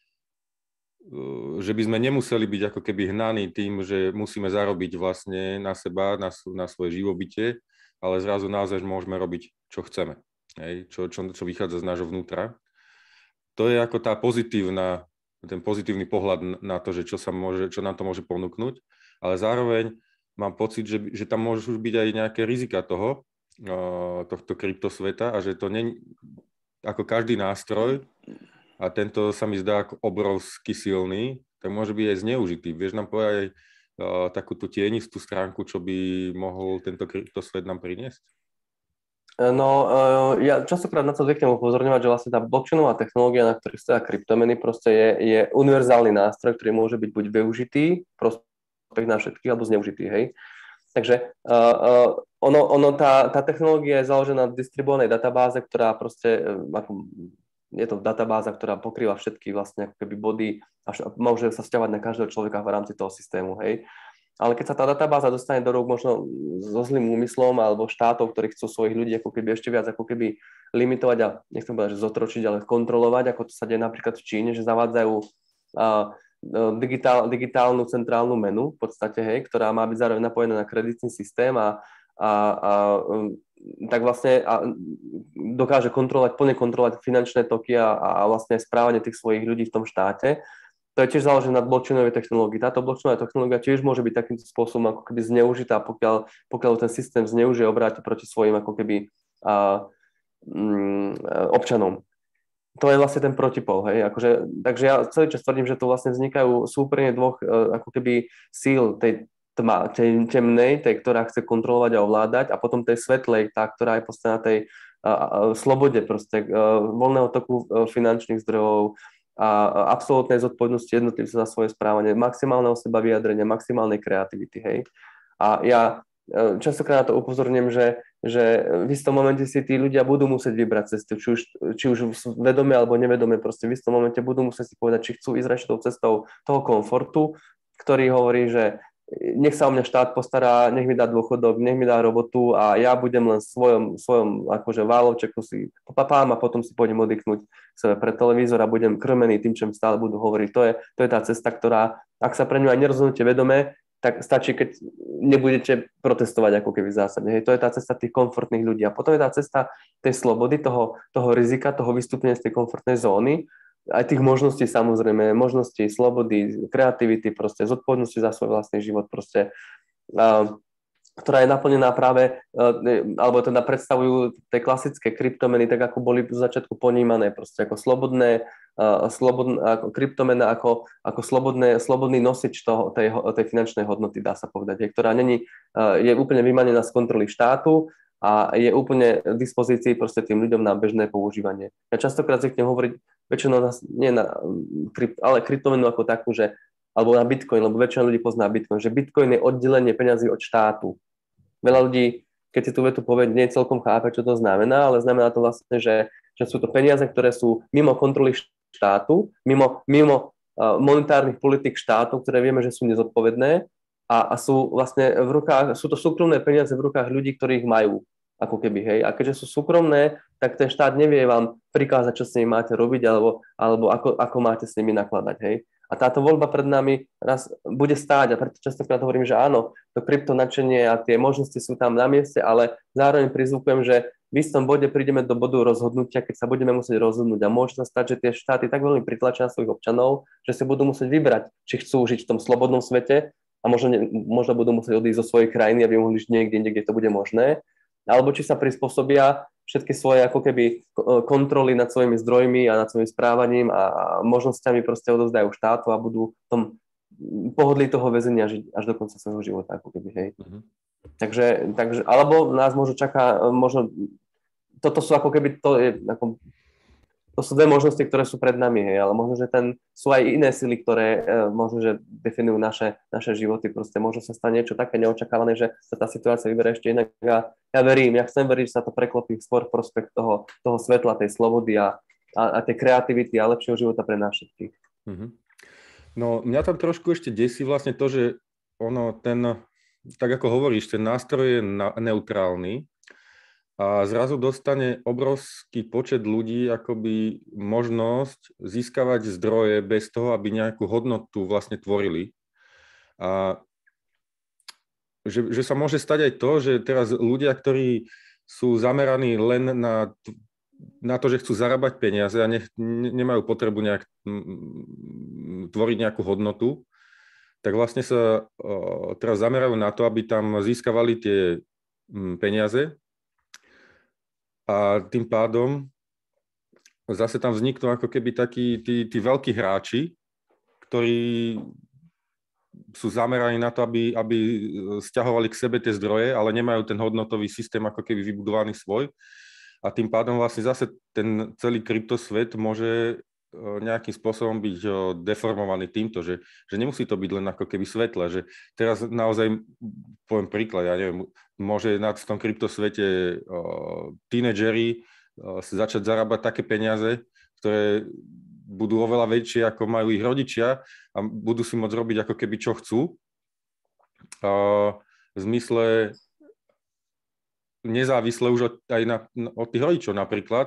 že by sme nemuseli byť ako keby hnaní tým, že musíme zarobiť vlastne na seba, na, na svoje živobytie, ale zrazu naozaj môžeme robiť, čo chceme, hej? Čo, čo, čo vychádza z nášho vnútra. To je ako tá pozitívna, ten pozitívny pohľad na to, že čo, sa môže, čo nám to môže ponúknuť, ale zároveň mám pocit, že, že tam môžu byť aj nejaké rizika toho, tohto kryptosveta a že to nie ako každý nástroj a tento sa mi zdá ako obrovsky silný, tak môže byť aj zneužitý. Vieš nám povedať aj takú tú tienistú stránku, čo by mohol tento kryptosvet nám priniesť? No, ja častokrát na to zvyknem upozorňovať, že vlastne tá blockchainová technológia, na ktorých stoja kryptomeny, proste je, je univerzálny nástroj, ktorý môže byť buď využitý, prospech na všetkých, alebo zneužitý, hej. Takže uh, uh, ono, ono tá, tá technológia je založená na distribuovanej databáze, ktorá proste, ako, je to databáza, ktorá pokrýva všetky vlastne ako keby body a môže sa vzťahovať na každého človeka v rámci toho systému, hej. Ale keď sa tá databáza dostane do rúk možno so zlým úmyslom alebo štátov, ktorí chcú svojich ľudí ako keby ešte viac ako keby limitovať a nechcem povedať, že zotročiť, ale kontrolovať, ako to sa deje napríklad v Číne, že zavádzajú uh, digitál, digitálnu centrálnu menu v podstate, hej, ktorá má byť zároveň napojená na kreditný systém a, a, a um, tak vlastne a dokáže kontrolovať, plne kontrolovať finančné toky a, a vlastne správanie tých svojich ľudí v tom štáte. To je tiež založené na blockchainovej technológii. Táto blockchainová technológia tiež môže byť takýmto spôsobom ako keby zneužitá, pokiaľ, pokiaľ ten systém zneužije, obráti proti svojim ako keby a, mm, občanom. To je vlastne ten protipol, hej. Akože, takže ja celý čas tvrdím, že tu vlastne vznikajú súperenie dvoch ako keby síl, tej tma, tej temnej, tej, ktorá chce kontrolovať a ovládať, a potom tej svetlej, tá, ktorá je proste na tej a, a, slobode, proste a, voľného toku a, finančných zdrojov, a absolútnej zodpovednosti jednotlivca za svoje správanie, maximálneho seba vyjadrenia, maximálnej kreativity, hej. A ja častokrát na to upozorňujem, že, že v istom momente si tí ľudia budú musieť vybrať cestu, či už, či už vedome alebo nevedome, proste v istom momente budú musieť si povedať, či chcú ísť radšej tou cestou toho komfortu, ktorý hovorí, že nech sa o mňa štát postará, nech mi dá dôchodok, nech mi dá robotu a ja budem len v svojom, svojom akože válovčeku si popapám a potom si pôjdem oddychnúť sebe pred televízor a budem krmený tým, čo mi stále budú hovoriť. To je, to je tá cesta, ktorá, ak sa pre ňu aj nerozhodnete vedome, tak stačí, keď nebudete protestovať ako keby zásadne. Hej, to je tá cesta tých komfortných ľudí. A potom je tá cesta tej slobody, toho, toho rizika, toho vystúpenia z tej komfortnej zóny, aj tých možností samozrejme, možností slobody, kreativity, proste zodpovednosti za svoj vlastný život, proste, uh, ktorá je naplnená práve, uh, alebo teda predstavujú tie klasické kryptomeny, tak ako boli v začiatku ponímané, proste ako slobodné, uh, slobodné ako kryptomena, ako, ako slobodné, slobodný nosič toho, tej, tej finančnej hodnoty, dá sa povedať, je, ktorá není, uh, je úplne vymanená z kontroly štátu a je úplne v dispozícii proste tým ľuďom na bežné používanie. Ja častokrát zvyknem hovoriť, väčšinou na, nie na krypt, ale kryptomenu ako takú, že, alebo na Bitcoin, lebo väčšina ľudí pozná Bitcoin, že Bitcoin je oddelenie peňazí od štátu. Veľa ľudí, keď si tú vetu povie, nie celkom chápe, čo to znamená, ale znamená to vlastne, že, že sú to peniaze, ktoré sú mimo kontroly štátu, mimo, mimo uh, monetárnych politik štátu, ktoré vieme, že sú nezodpovedné a, a sú vlastne v rukách, sú to súkromné peniaze v rukách ľudí, ktorí ich majú. Ako keby, hej. A keďže sú súkromné, tak ten štát nevie vám prikázať, čo s nimi máte robiť, alebo, alebo ako, ako máte s nimi nakladať, hej. A táto voľba pred nami raz bude stáť a preto častokrát hovorím, že áno, to kryptonačenie a tie možnosti sú tam na mieste, ale zároveň prizvukujem, že v istom bode prídeme do bodu rozhodnutia, keď sa budeme musieť rozhodnúť a môže sa stať, že tie štáty tak veľmi pritlačia svojich občanov, že si budú musieť vybrať, či chcú žiť v tom slobodnom svete a možno, možno budú musieť odísť zo svojej krajiny, aby mohli žiť niekde, kde to bude možné, alebo či sa prispôsobia všetky svoje ako keby kontroly nad svojimi zdrojmi a nad svojim správaním a možnosťami proste odovzdajú štátu a budú v tom pohodlí toho väzenia žiť až do konca svojho života, ako keby, hej. Mm-hmm. Takže, takže, alebo nás možno čaká, možno, toto sú ako keby, to je, ako, to sú dve možnosti, ktoré sú pred nami, hej, ale možno, že ten, sú aj iné sily, ktoré e, možno, že definujú naše, naše životy, proste možno sa stane niečo také neočakávané, že sa tá situácia vyberie ešte inak a ja verím, ja chcem veriť, že sa to preklopí skôr v prospech toho, toho svetla, tej slobody a, a, a tej kreativity a lepšieho života pre nás všetkých. Mm-hmm. No, mňa tam trošku ešte desí vlastne to, že ono, ten, tak ako hovoríš, ten nástroj je na, neutrálny, a zrazu dostane obrovský počet ľudí akoby možnosť získavať zdroje bez toho, aby nejakú hodnotu vlastne tvorili. A že, že sa môže stať aj to, že teraz ľudia, ktorí sú zameraní len na, na to, že chcú zarábať peniaze a ne, nemajú potrebu nejak tvoriť nejakú hodnotu, tak vlastne sa o, teraz zamerajú na to, aby tam získavali tie m, peniaze. A tým pádom zase tam vzniknú ako keby takí tí, tí veľkí hráči, ktorí sú zameraní na to, aby, aby sťahovali k sebe tie zdroje, ale nemajú ten hodnotový systém ako keby vybudovaný svoj. A tým pádom vlastne zase ten celý kryptosvet môže nejakým spôsobom byť deformovaný týmto, že, že nemusí to byť len ako keby svetla, že teraz naozaj, poviem príklad, ja neviem, môže na v tom kryptosvete tínedžeri si začať zarábať také peniaze, ktoré budú oveľa väčšie, ako majú ich rodičia a budú si môcť robiť ako keby čo chcú. A v zmysle nezávisle už od, aj na, od tých rodičov napríklad.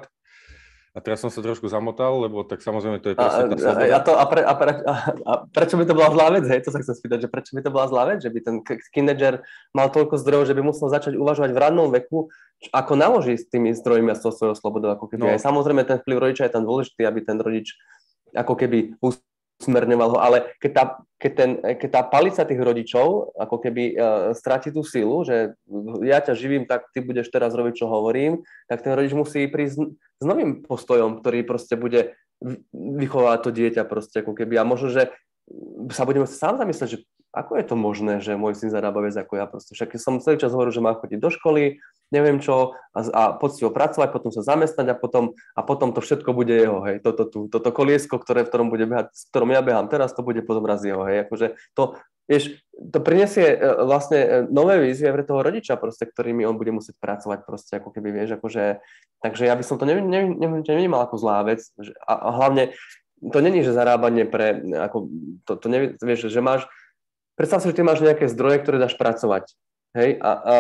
A teraz som sa trošku zamotal, lebo tak samozrejme to je presne tá sloboda. A, a, to, a, pre, a, pre, a prečo by to bola zlá vec? Hej? To sa chcem spýtať, že prečo by to bola zlá vec? Že by ten tínedžer mal toľko zdrojov, že by musel začať uvažovať v rannom veku, ako naloží s tými zdrojmi a s svojou slobodou. Ako keby. No. Aj samozrejme ten vplyv rodiča je tam dôležitý, aby ten rodič ako keby usmerňoval ho, ale keď tá, keď, ten, keď tá palica tých rodičov ako keby uh, stráti tú silu, že ja ťa živím, tak ty budeš teraz robiť, čo hovorím, tak ten rodič musí prísť s novým postojom, ktorý proste bude vychovávať to dieťa proste ako keby. A možno, že sa budeme sám zamyslieť, že ako je to možné, že môj syn zarába viac ako ja proste. Však som celý čas hovoril, že má chodiť do školy, neviem čo, a, a poctivo pracovať, potom sa zamestnať a potom, a potom to všetko bude jeho, hej. Toto, to, toto koliesko, ktoré, v ktorom bude behať, v ktorom ja behám teraz, to bude potom raz jeho, hej. Akože to, vieš, to prinesie vlastne nové výzvy pre toho rodiča, proste, ktorými on bude musieť pracovať, proste, ako keby, vieš, akože, takže ja by som to nevnímal ako zlá vec, a, a hlavne to není, že zarábanie pre, ako, to, to nevie, vieš, že máš, predstav si, že ty máš nejaké zdroje, ktoré dáš pracovať. Hej, a, a, a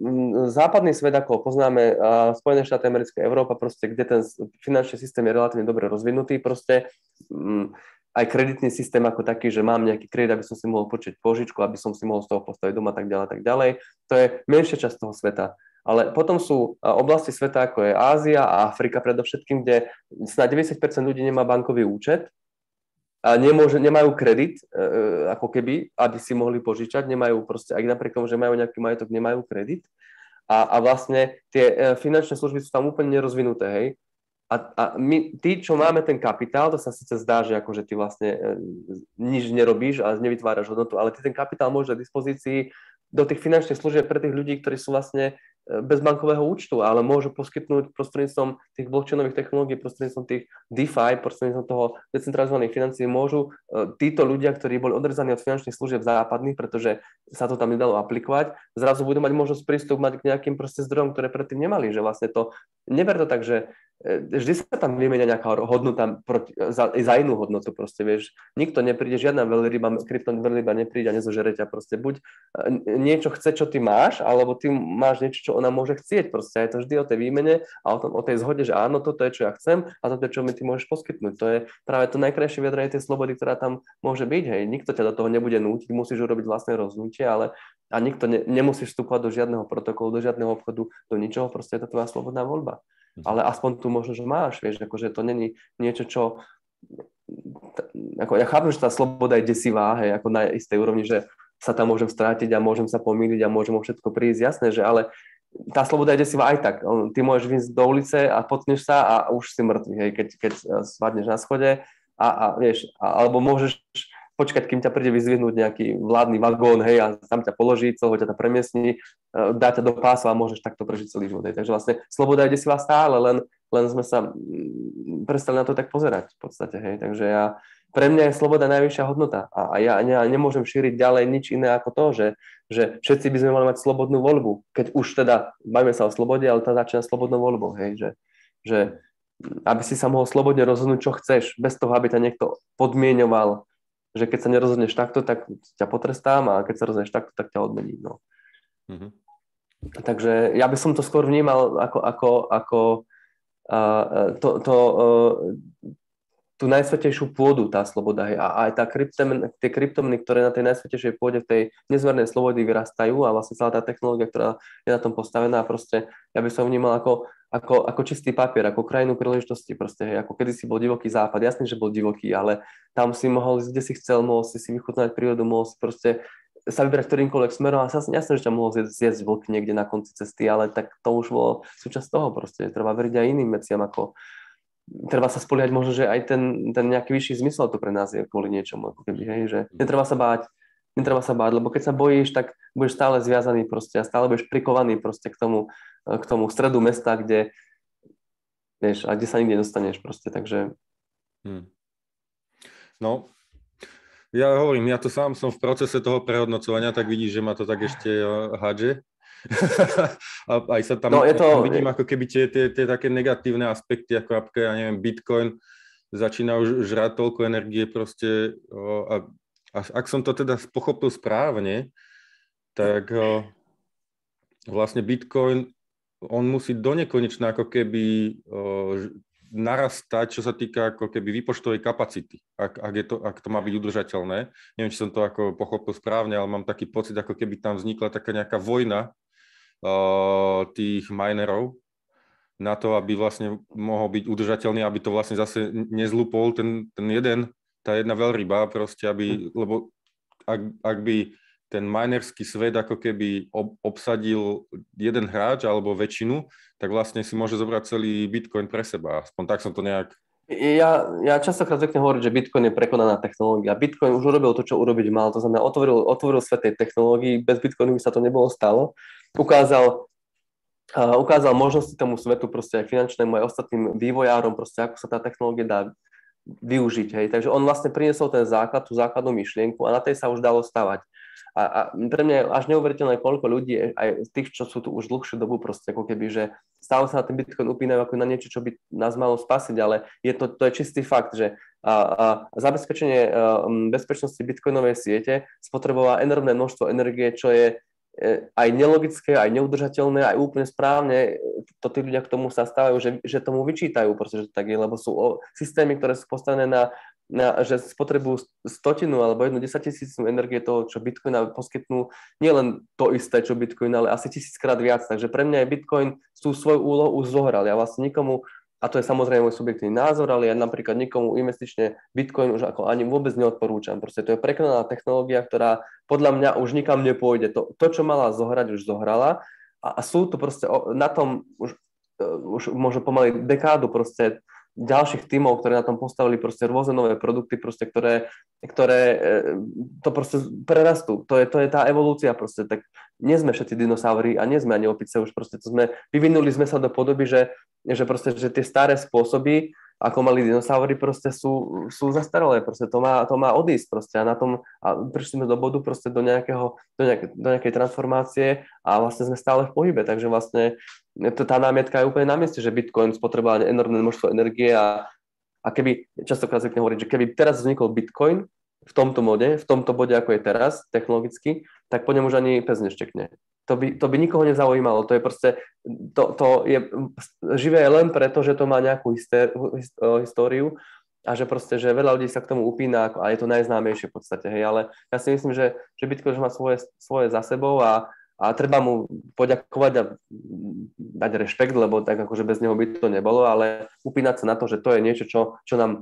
západný svet, ako poznáme, a Spojené štáty americké, Európa, proste, kde ten finančný systém je relatívne dobre rozvinutý, proste m, aj kreditný systém ako taký, že mám nejaký kredit, aby som si mohol počať požičku, aby som si mohol z toho postaviť doma, tak ďalej, tak ďalej. To je menšia časť toho sveta. Ale potom sú oblasti sveta, ako je Ázia a Afrika predovšetkým, kde snáď deväťdesiat percent ľudí nemá bankový účet, a nemôže, nemajú kredit, e, ako keby, aby si mohli požičať, nemajú proste, aj napriek tomu, že majú nejaký majetok, nemajú kredit. A, a vlastne tie e, finančné služby sú tam úplne nerozvinuté, hej. A, a my, tí, čo máme ten kapitál, to sa síce zdá, že akože ty vlastne e, nič nerobíš a nevytváraš hodnotu, ale ty ten kapitál môžeš k dispozícii do tých finančných služieb pre tých ľudí, ktorí sú vlastne bez bankového účtu, ale môžu poskytnúť prostredníctvom tých blockchainových technológií, prostredníctvom tých DeFi, prostredníctvom toho decentralizovaných financií, môžu títo ľudia, ktorí boli odrezaní od finančných služieb západných, pretože sa to tam nedalo aplikovať, zrazu budú mať možnosť prístup mať k nejakým proste zdrojom, ktoré predtým nemali, že vlastne to, neber to tak, že vždy sa tam vymenia nejaká hodnota proti, za, za inú hodnotu, proste, vieš. Nikto nepríde, žiadna veľryba, krypton veľryba nepríde a nezožere ťa, proste. Buď niečo chce, čo ty máš, alebo ty máš niečo, čo ona môže chcieť, proste. Je to vždy o tej výmene a o, tom, o tej zhode, že áno, toto je, čo ja chcem a toto je, čo mi ty môžeš poskytnúť. To je práve to najkrajšie vyjadrenie tej slobody, ktorá tam môže byť, hej. Nikto ťa do toho nebude nútiť, musíš urobiť vlastné rozhodnutie, ale a nikto ne, nemusíš vstúpať do žiadneho protokolu, do žiadneho obchodu, do ničoho, proste je to tvoja slobodná voľba. Ale aspoň tu možno, že máš, vieš, akože to není niečo, čo... Ako, ja chápem, že tá sloboda je desivá, hej, ako na istej úrovni, že sa tam môžem strátiť a môžem sa pomýliť a môžem o všetko prísť, jasné, že ale tá sloboda je desivá aj tak. Ty môžeš vyjsť do ulice a potneš sa a už si mŕtvy, hej, keď, keď spadneš na schode a, a vieš, a, alebo môžeš počkať, kým ťa príde vyzvihnúť nejaký vládny vagón, hej, a tam ťa položí, celého ťa tam premiestní, dá ťa do pásu a môžeš takto prežiť celý život. Hej. Takže vlastne sloboda je desivá stále, len, len sme sa prestali na to tak pozerať v podstate, hej. Takže ja, pre mňa je sloboda najvyššia hodnota a, a ja, ja nemôžem šíriť ďalej nič iné ako to, že, že všetci by sme mali mať slobodnú voľbu, keď už teda bavíme sa o slobode, ale to začína slobodnou voľbou, hej, že, že aby si sa mohol slobodne rozhodnúť, čo chceš, bez toho, aby ťa niekto podmienoval, že keď sa nerozhodneš takto, tak ťa potrestám a keď sa rozhodneš takto, tak ťa odmením. No. Mm-hmm. Takže ja by som to skôr vnímal ako, ako, ako uh, to, to, uh, tú najsvetejšiu pôdu, tá sloboda. Hej. A aj tá kryptomeny, tie kryptomeny, ktoré na tej najsvetejšej pôde v tej nezmernej slobody vyrastajú a vlastne celá tá technológia, ktorá je na tom postavená, proste ja by som vnímal ako Ako, ako čistý papier, ako krajinu príležitosti, proste, hej, ako kedysi bol divoký západ, jasne, že bol divoký, ale tam si mohol ísť, kde si chcel, mohol si si vychutnať prírodu, mohol si proste sa vybrať ktorýmkoľvek smerom a jasne, že ťa mohol zjesť, zjesť vlk niekde na konci cesty, ale tak to už bolo súčasť toho proste, treba veriť aj iným veciam, ako treba sa spoliehať možno, že aj ten, ten nejaký vyšší zmysel to pre nás je kvôli niečomu, ako keby, hej, že netreba sa báť netreba sa báť, lebo keď sa bojíš, tak budeš stále zviazaný proste a stále budeš prikovaný proste k tomu, k tomu stredu mesta, kde, vieš, a kde sa nikde dostaneš proste, takže... Hmm. No, ja hovorím, ja to sám som v procese toho prehodnocovania, tak vidíš, že ma to tak ešte hádže. A aj sa tam, no, je to... tam vidím ako keby tie, tie, tie také negatívne aspekty, ako napríklad, ja neviem, Bitcoin začína už žrať toľko energie proste o, a, a ak som to teda pochopil správne, tak o, vlastne Bitcoin, on musí donekonečna ako keby o, narastať, čo sa týka ako keby výpočtovej kapacity, ak, ak, je to, ak to má byť udržateľné. Neviem, či som to ako pochopil správne, ale mám taký pocit, ako keby tam vznikla taká nejaká vojna uh, tých minerov na to, aby vlastne mohol byť udržateľný, aby to vlastne zase nezlúpol ten, ten jeden, tá jedna veľryba proste, aby, lebo ak, ak by ten minerský svet ako keby ob, obsadil jeden hráč alebo väčšinu, tak vlastne si môže zobrať celý Bitcoin pre seba. Aspoň tak som to nejak... Ja, ja častokrát zvyknem hovoriť, že Bitcoin je prekonaná technológia. Bitcoin už urobil to, čo urobiť mal. To znamená, otvoril, otvoril svet tej technológii. Bez Bitcoinu by sa to nebolo stalo. Ukázal, uh, ukázal možnosti tomu svetu, proste aj finančnému, aj ostatným vývojárom, proste ako sa tá technológia dá využiť. Hej. Takže on vlastne priniesol ten základ, tú základnú myšlienku a na tej sa už dalo stavať. A, a pre mňa je až neuveriteľné, koľko ľudí, aj tých, čo sú tu už dlhšiu dobu, proste ako keby, že stále sa na ten Bitcoin upínajú ako na niečo, čo by nás malo spasiť, ale je to, to je čistý fakt, že a, a zabezpečenie a, bezpečnosti bitcoinovej siete spotrebovala enormné množstvo energie, čo je aj nelogické, aj neudržateľné, aj úplne správne. To tí ľudia k tomu sa stávajú, že, že tomu vyčítajú, proste, že to tak je, lebo sú o, systémy, ktoré sú postavené na Na, že spotrebujú stotinu alebo jednu desaťtisícnu energie toho, čo Bitcoin poskytnú, nie len to isté, čo Bitcoin, ale asi tisíckrát viac. Takže pre mňa je Bitcoin tú svoju úlohu už zohral. Ja vlastne nikomu, a to je samozrejme môj subjektívny názor, ale ja napríklad nikomu investične Bitcoin už ako ani vôbec neodporúčam. Proste to je prekonaná technológia, ktorá podľa mňa už nikam nepôjde. To, to čo mala zohrať, už zohrala. A, a sú to proste na tom už, už možno pomaly dekádu proste ďalších tímov, ktoré na tom postavili proste rôzne nové produkty, proste, ktoré, ktoré to proste prerastú. To je, to je tá evolúcia proste. Tak nie sme všetci dinosaury a nie sme ani opice už proste. To sme, vyvinuli sme sa do podoby, že, že proste, že tie staré spôsoby, ako mali dinosaury, proste sú, sú zastaralé. Proste to má, to má odísť proste a na tom a prišli sme do bodu proste do nejakého, do, nejak, do nejakej transformácie a vlastne sme stále v pohybe. Takže vlastne tá námietka je úplne na mieste, že Bitcoin spotreboval enormné množstvo energie a, a keby, častokrát zvyknem hovoriť, že keby teraz vznikol Bitcoin v tomto mode, v tomto bode, ako je teraz, technologicky, tak po ňom už ani pes neštekne. To by, to by nikoho nezaujímalo. To je proste, to, to je živé len preto, že to má nejakú histé, históriu a že proste, že veľa ľudí sa k tomu upína a je to najznámejšie v podstate, hej, ale ja si myslím, že, že Bitcoin má svoje, svoje za sebou a A treba mu poďakovať a dať rešpekt, lebo tak akože bez neho by to nebolo, ale upínať sa na to, že to je niečo, čo, čo nám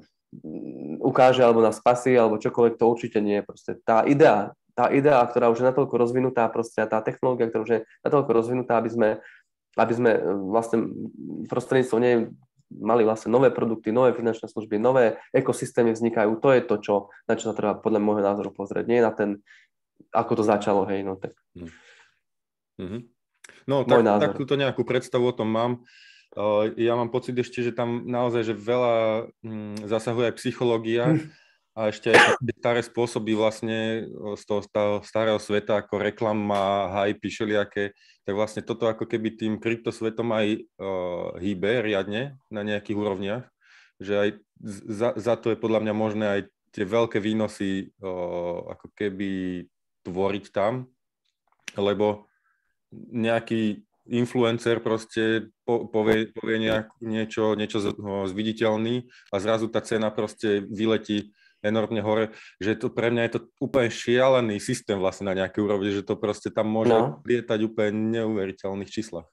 ukáže alebo nás spasí, alebo čokoľvek, to určite nie je. Proste tá idea, tá idea, ktorá už je natoľko rozvinutá, proste tá technológia, ktorá už je natoľko rozvinutá, aby sme, aby sme vlastne prostredníctvom nej mali vlastne nové produkty, nové finančné služby, nové ekosystémy vznikajú. To je to, čo, na čo sa treba podľa môjho názoru pozrieť. Nie na ten, ako to začalo, hej, no tak... Hmm. Mm-hmm. No, tak, tak túto nejakú predstavu o tom mám. Uh, ja mám pocit ešte, že tam naozaj že veľa um, zasahuje aj psychológia a ešte aj staré spôsoby vlastne z toho, z toho starého sveta, ako reklama, hype, všelijaké, tak vlastne toto ako keby tým kryptosvetom aj uh, hýbe riadne na nejakých úrovniach, že aj za, za to je podľa mňa možné aj tie veľké výnosy uh, ako keby tvoriť tam, lebo nejaký influencer proste po, povie, povie nejak, niečo, niečo zviditeľný a zrazu tá cena proste vyletí enormne hore, že to pre mňa je to úplne šialený systém vlastne na nejaké úrovni, že to proste tam môže no. lietať úplne neuveriteľných číslach.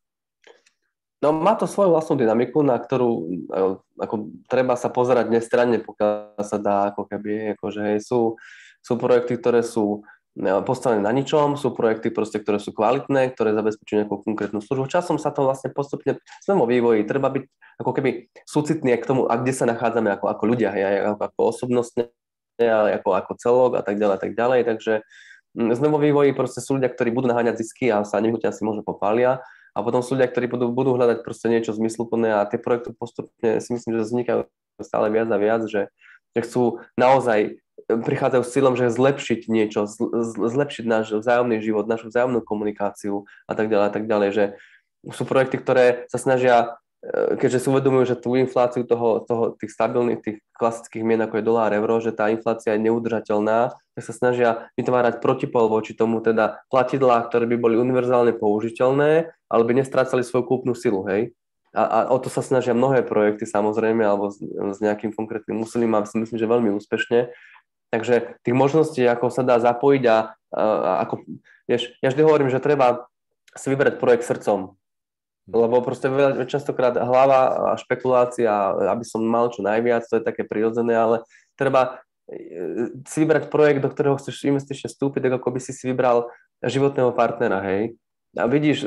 No má to svoju vlastnú dynamiku, na ktorú ako, treba sa pozerať nestranne, pokiaľ sa dá, ako keby, akože sú, sú projekty, ktoré sú postavené na ničom, sú projekty, proste, ktoré sú kvalitné, ktoré zabezpečujú nejakú konkrétnu službu. Časom sa to vlastne postupne, sme vo vývoji, treba byť ako keby súcitný k tomu, a kde sa nachádzame ako, ako ľudia, hej, ako, ako osobnostne, ako, ako celok a tak ďalej, tak ďalej, takže Sme vo vývoji, proste sú ľudia, ktorí budú naháňať zisky a sa nehnutia si možno popália. A potom sú ľudia, ktorí budú, budú hľadať proste niečo zmysluplné a tie projekty postupne si myslím, že vznikajú stále viac a viac, že, že chcú naozaj, prichádzajú s cieľom, že zlepšiť niečo, zlepšiť náš vzájomný život, našu vzájomnú komunikáciu a tak ďalej a tak ďalej, že sú projekty, ktoré sa snažia, keďže si uvedomujú, že tú infláciu toho, toho, tých stabilných, tých klasických mien, ako je dolár, euro, že tá inflácia je neudržateľná, tak sa snažia vytvárať protipol voči tomu, teda platidlá, ktoré by boli univerzálne použiteľné, ale by nestrácali svoju kúpnu silu, hej. A, a o to sa snažia mnohé projekty, samozrejme, alebo s, s nejakým konkrétnym úsilím, a si myslím, že veľmi úspešne. Takže tých možností, ako sa dá zapojiť a, a, a ako, vieš, ja vždy hovorím, že treba si vybrať projekt srdcom. Lebo proste veľa, častokrát hlava a špekulácia, aby som mal čo najviac, to je také prirodzené, ale treba si vybrať projekt, do ktorého chceš investične vstúpiť, tak ako by si si vybral životného partnera, hej. A vidíš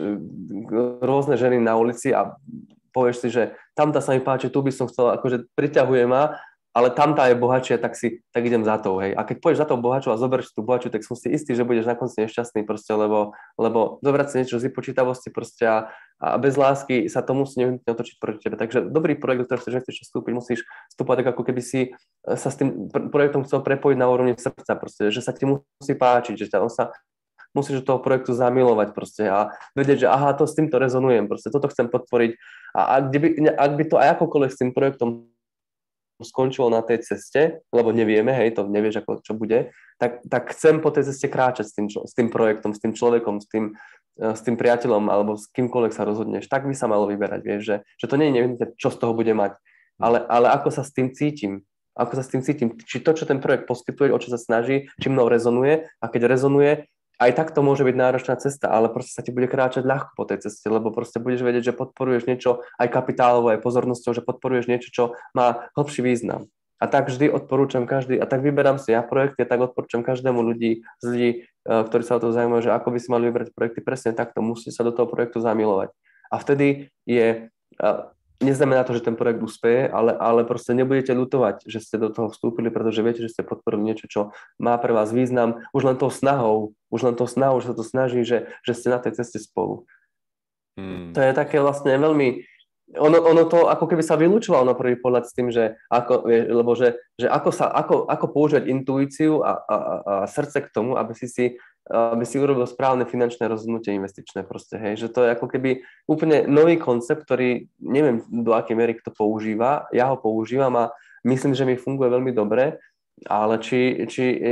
rôzne ženy na ulici a povieš si, že tamta sa mi páči, tu by som chcel, akože priťahuje ma, ale tamta je bohatšia, tak si, tak idem za tou, hej. A keď pôjdeš za tou bohatšou a zoberieš tú bohatšiu, tak som si istý, že budeš na konci nešťastný proste, lebo, lebo zobrať si niečo z vypočítavosti proste a, a bez lásky sa to musí nevyhnutne otočiť proti tebe. Takže dobrý projekt, do ktorého chceš ešte vstúpiť, musíš vstúpať tak, ako keby si sa s tým projektom chcel prepojiť na úrovni srdca proste, že sa ti musí páčiť, že on sa musíš do toho projektu zamilovať proste a vedieť, že aha, to s týmto rezonujem, proste toto chcem podporiť a ak by, ak by to aj akokoľvek s tým projektom skončilo na tej ceste, lebo nevieme, hej, to nevieš, ako, čo bude, tak, tak chcem po tej ceste kráčať s tým, čo, s tým projektom, s tým človekom, s tým, s tým priateľom alebo s kýmkoľvek sa rozhodneš. Tak by sa malo vyberať, vieš, že, že to nie je nevyhnutné, čo z toho bude mať, ale, ale ako sa s tým cítim, ako sa s tým cítim, či to, čo ten projekt poskytuje, o čo sa snaží, či mnou rezonuje a keď rezonuje, aj tak to môže byť náročná cesta, ale proste sa ti bude kráčať ľahko po tej ceste, lebo proste budeš vedieť, že podporuješ niečo aj kapitálovo, aj pozornosťou, že podporuješ niečo, čo má hlbší význam. A tak vždy odporúčam každý, a tak vyberám si ja projekty, a tak odporúčam každému ľudí, z ľudí, ktorí sa o to zaujímajú, že ako by si mali vybrať projekty presne takto, musí sa do toho projektu zamilovať. A vtedy je... Neznamená to, že ten projekt úspeje, ale, ale proste nebudete ľutovať, že ste do toho vstúpili, pretože viete, že ste podporili niečo, čo má pre vás význam. Už len tou snahou, už len tou snahou, že sa to snaží, že, že ste na tej ceste spolu. Hmm. To je také vlastne veľmi... Ono, ono to ako keby sa vylúčovalo na prvý pohľad s tým, že ako, lebo že, že ako, sa, ako, ako používať intuíciu a, a, a srdce k tomu, aby si si aby si urobil správne finančné rozhodnutie investičné proste, hej, že to je ako keby úplne nový koncept, ktorý neviem do akej miery kto používa, ja ho používam a myslím, že mi funguje veľmi dobre, ale či, či e,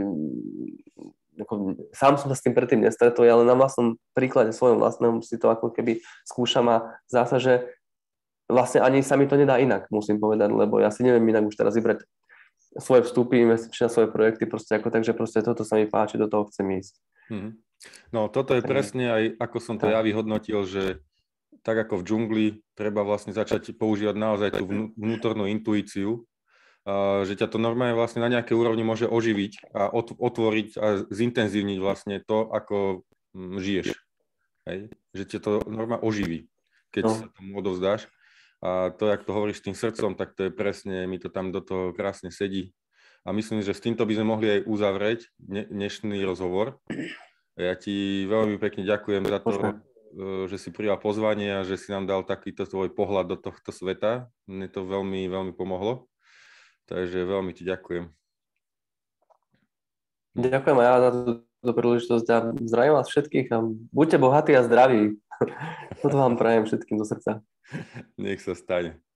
ako, sám som sa s tým predtým nestretol, ale na vlastnom príklade svojom vlastnom si to ako keby skúšam a zdá sa, že vlastne ani sa mi to nedá inak, musím povedať, lebo ja si neviem inak už teraz vybrať svoje vstupy, investičné svoje projekty, proste ako, takže proste toto sa mi páči, do toho chcem ísť. Mm-hmm. No toto je presne aj, ako som to ja vyhodnotil, že tak ako v džungli treba vlastne začať používať naozaj tú vnútornú intuíciu, a že ťa to normálne vlastne na nejakej úrovni môže oživiť a otvoriť a zintenzívniť vlastne to, ako žiješ. Hej? Že ťa to normálne oživí, keď no. sa tomu odovzdáš. A to, jak to hovoríš s tým srdcom, tak to je presne, mi to tam do toho krásne sedí. A myslím, že s týmto by sme mohli aj uzavrieť dnešný rozhovor. Ja ti veľmi pekne ďakujem za to, že si prijal pozvanie a že si nám dal takýto tvoj pohľad do tohto sveta. Mne to veľmi, veľmi pomohlo. Takže veľmi ti ďakujem. Ďakujem aj ja za túto príležitosť a zdravím vás všetkých a buďte bohatí a zdraví. Toto vám prajem všetkým zo srdca. Nech sa stane.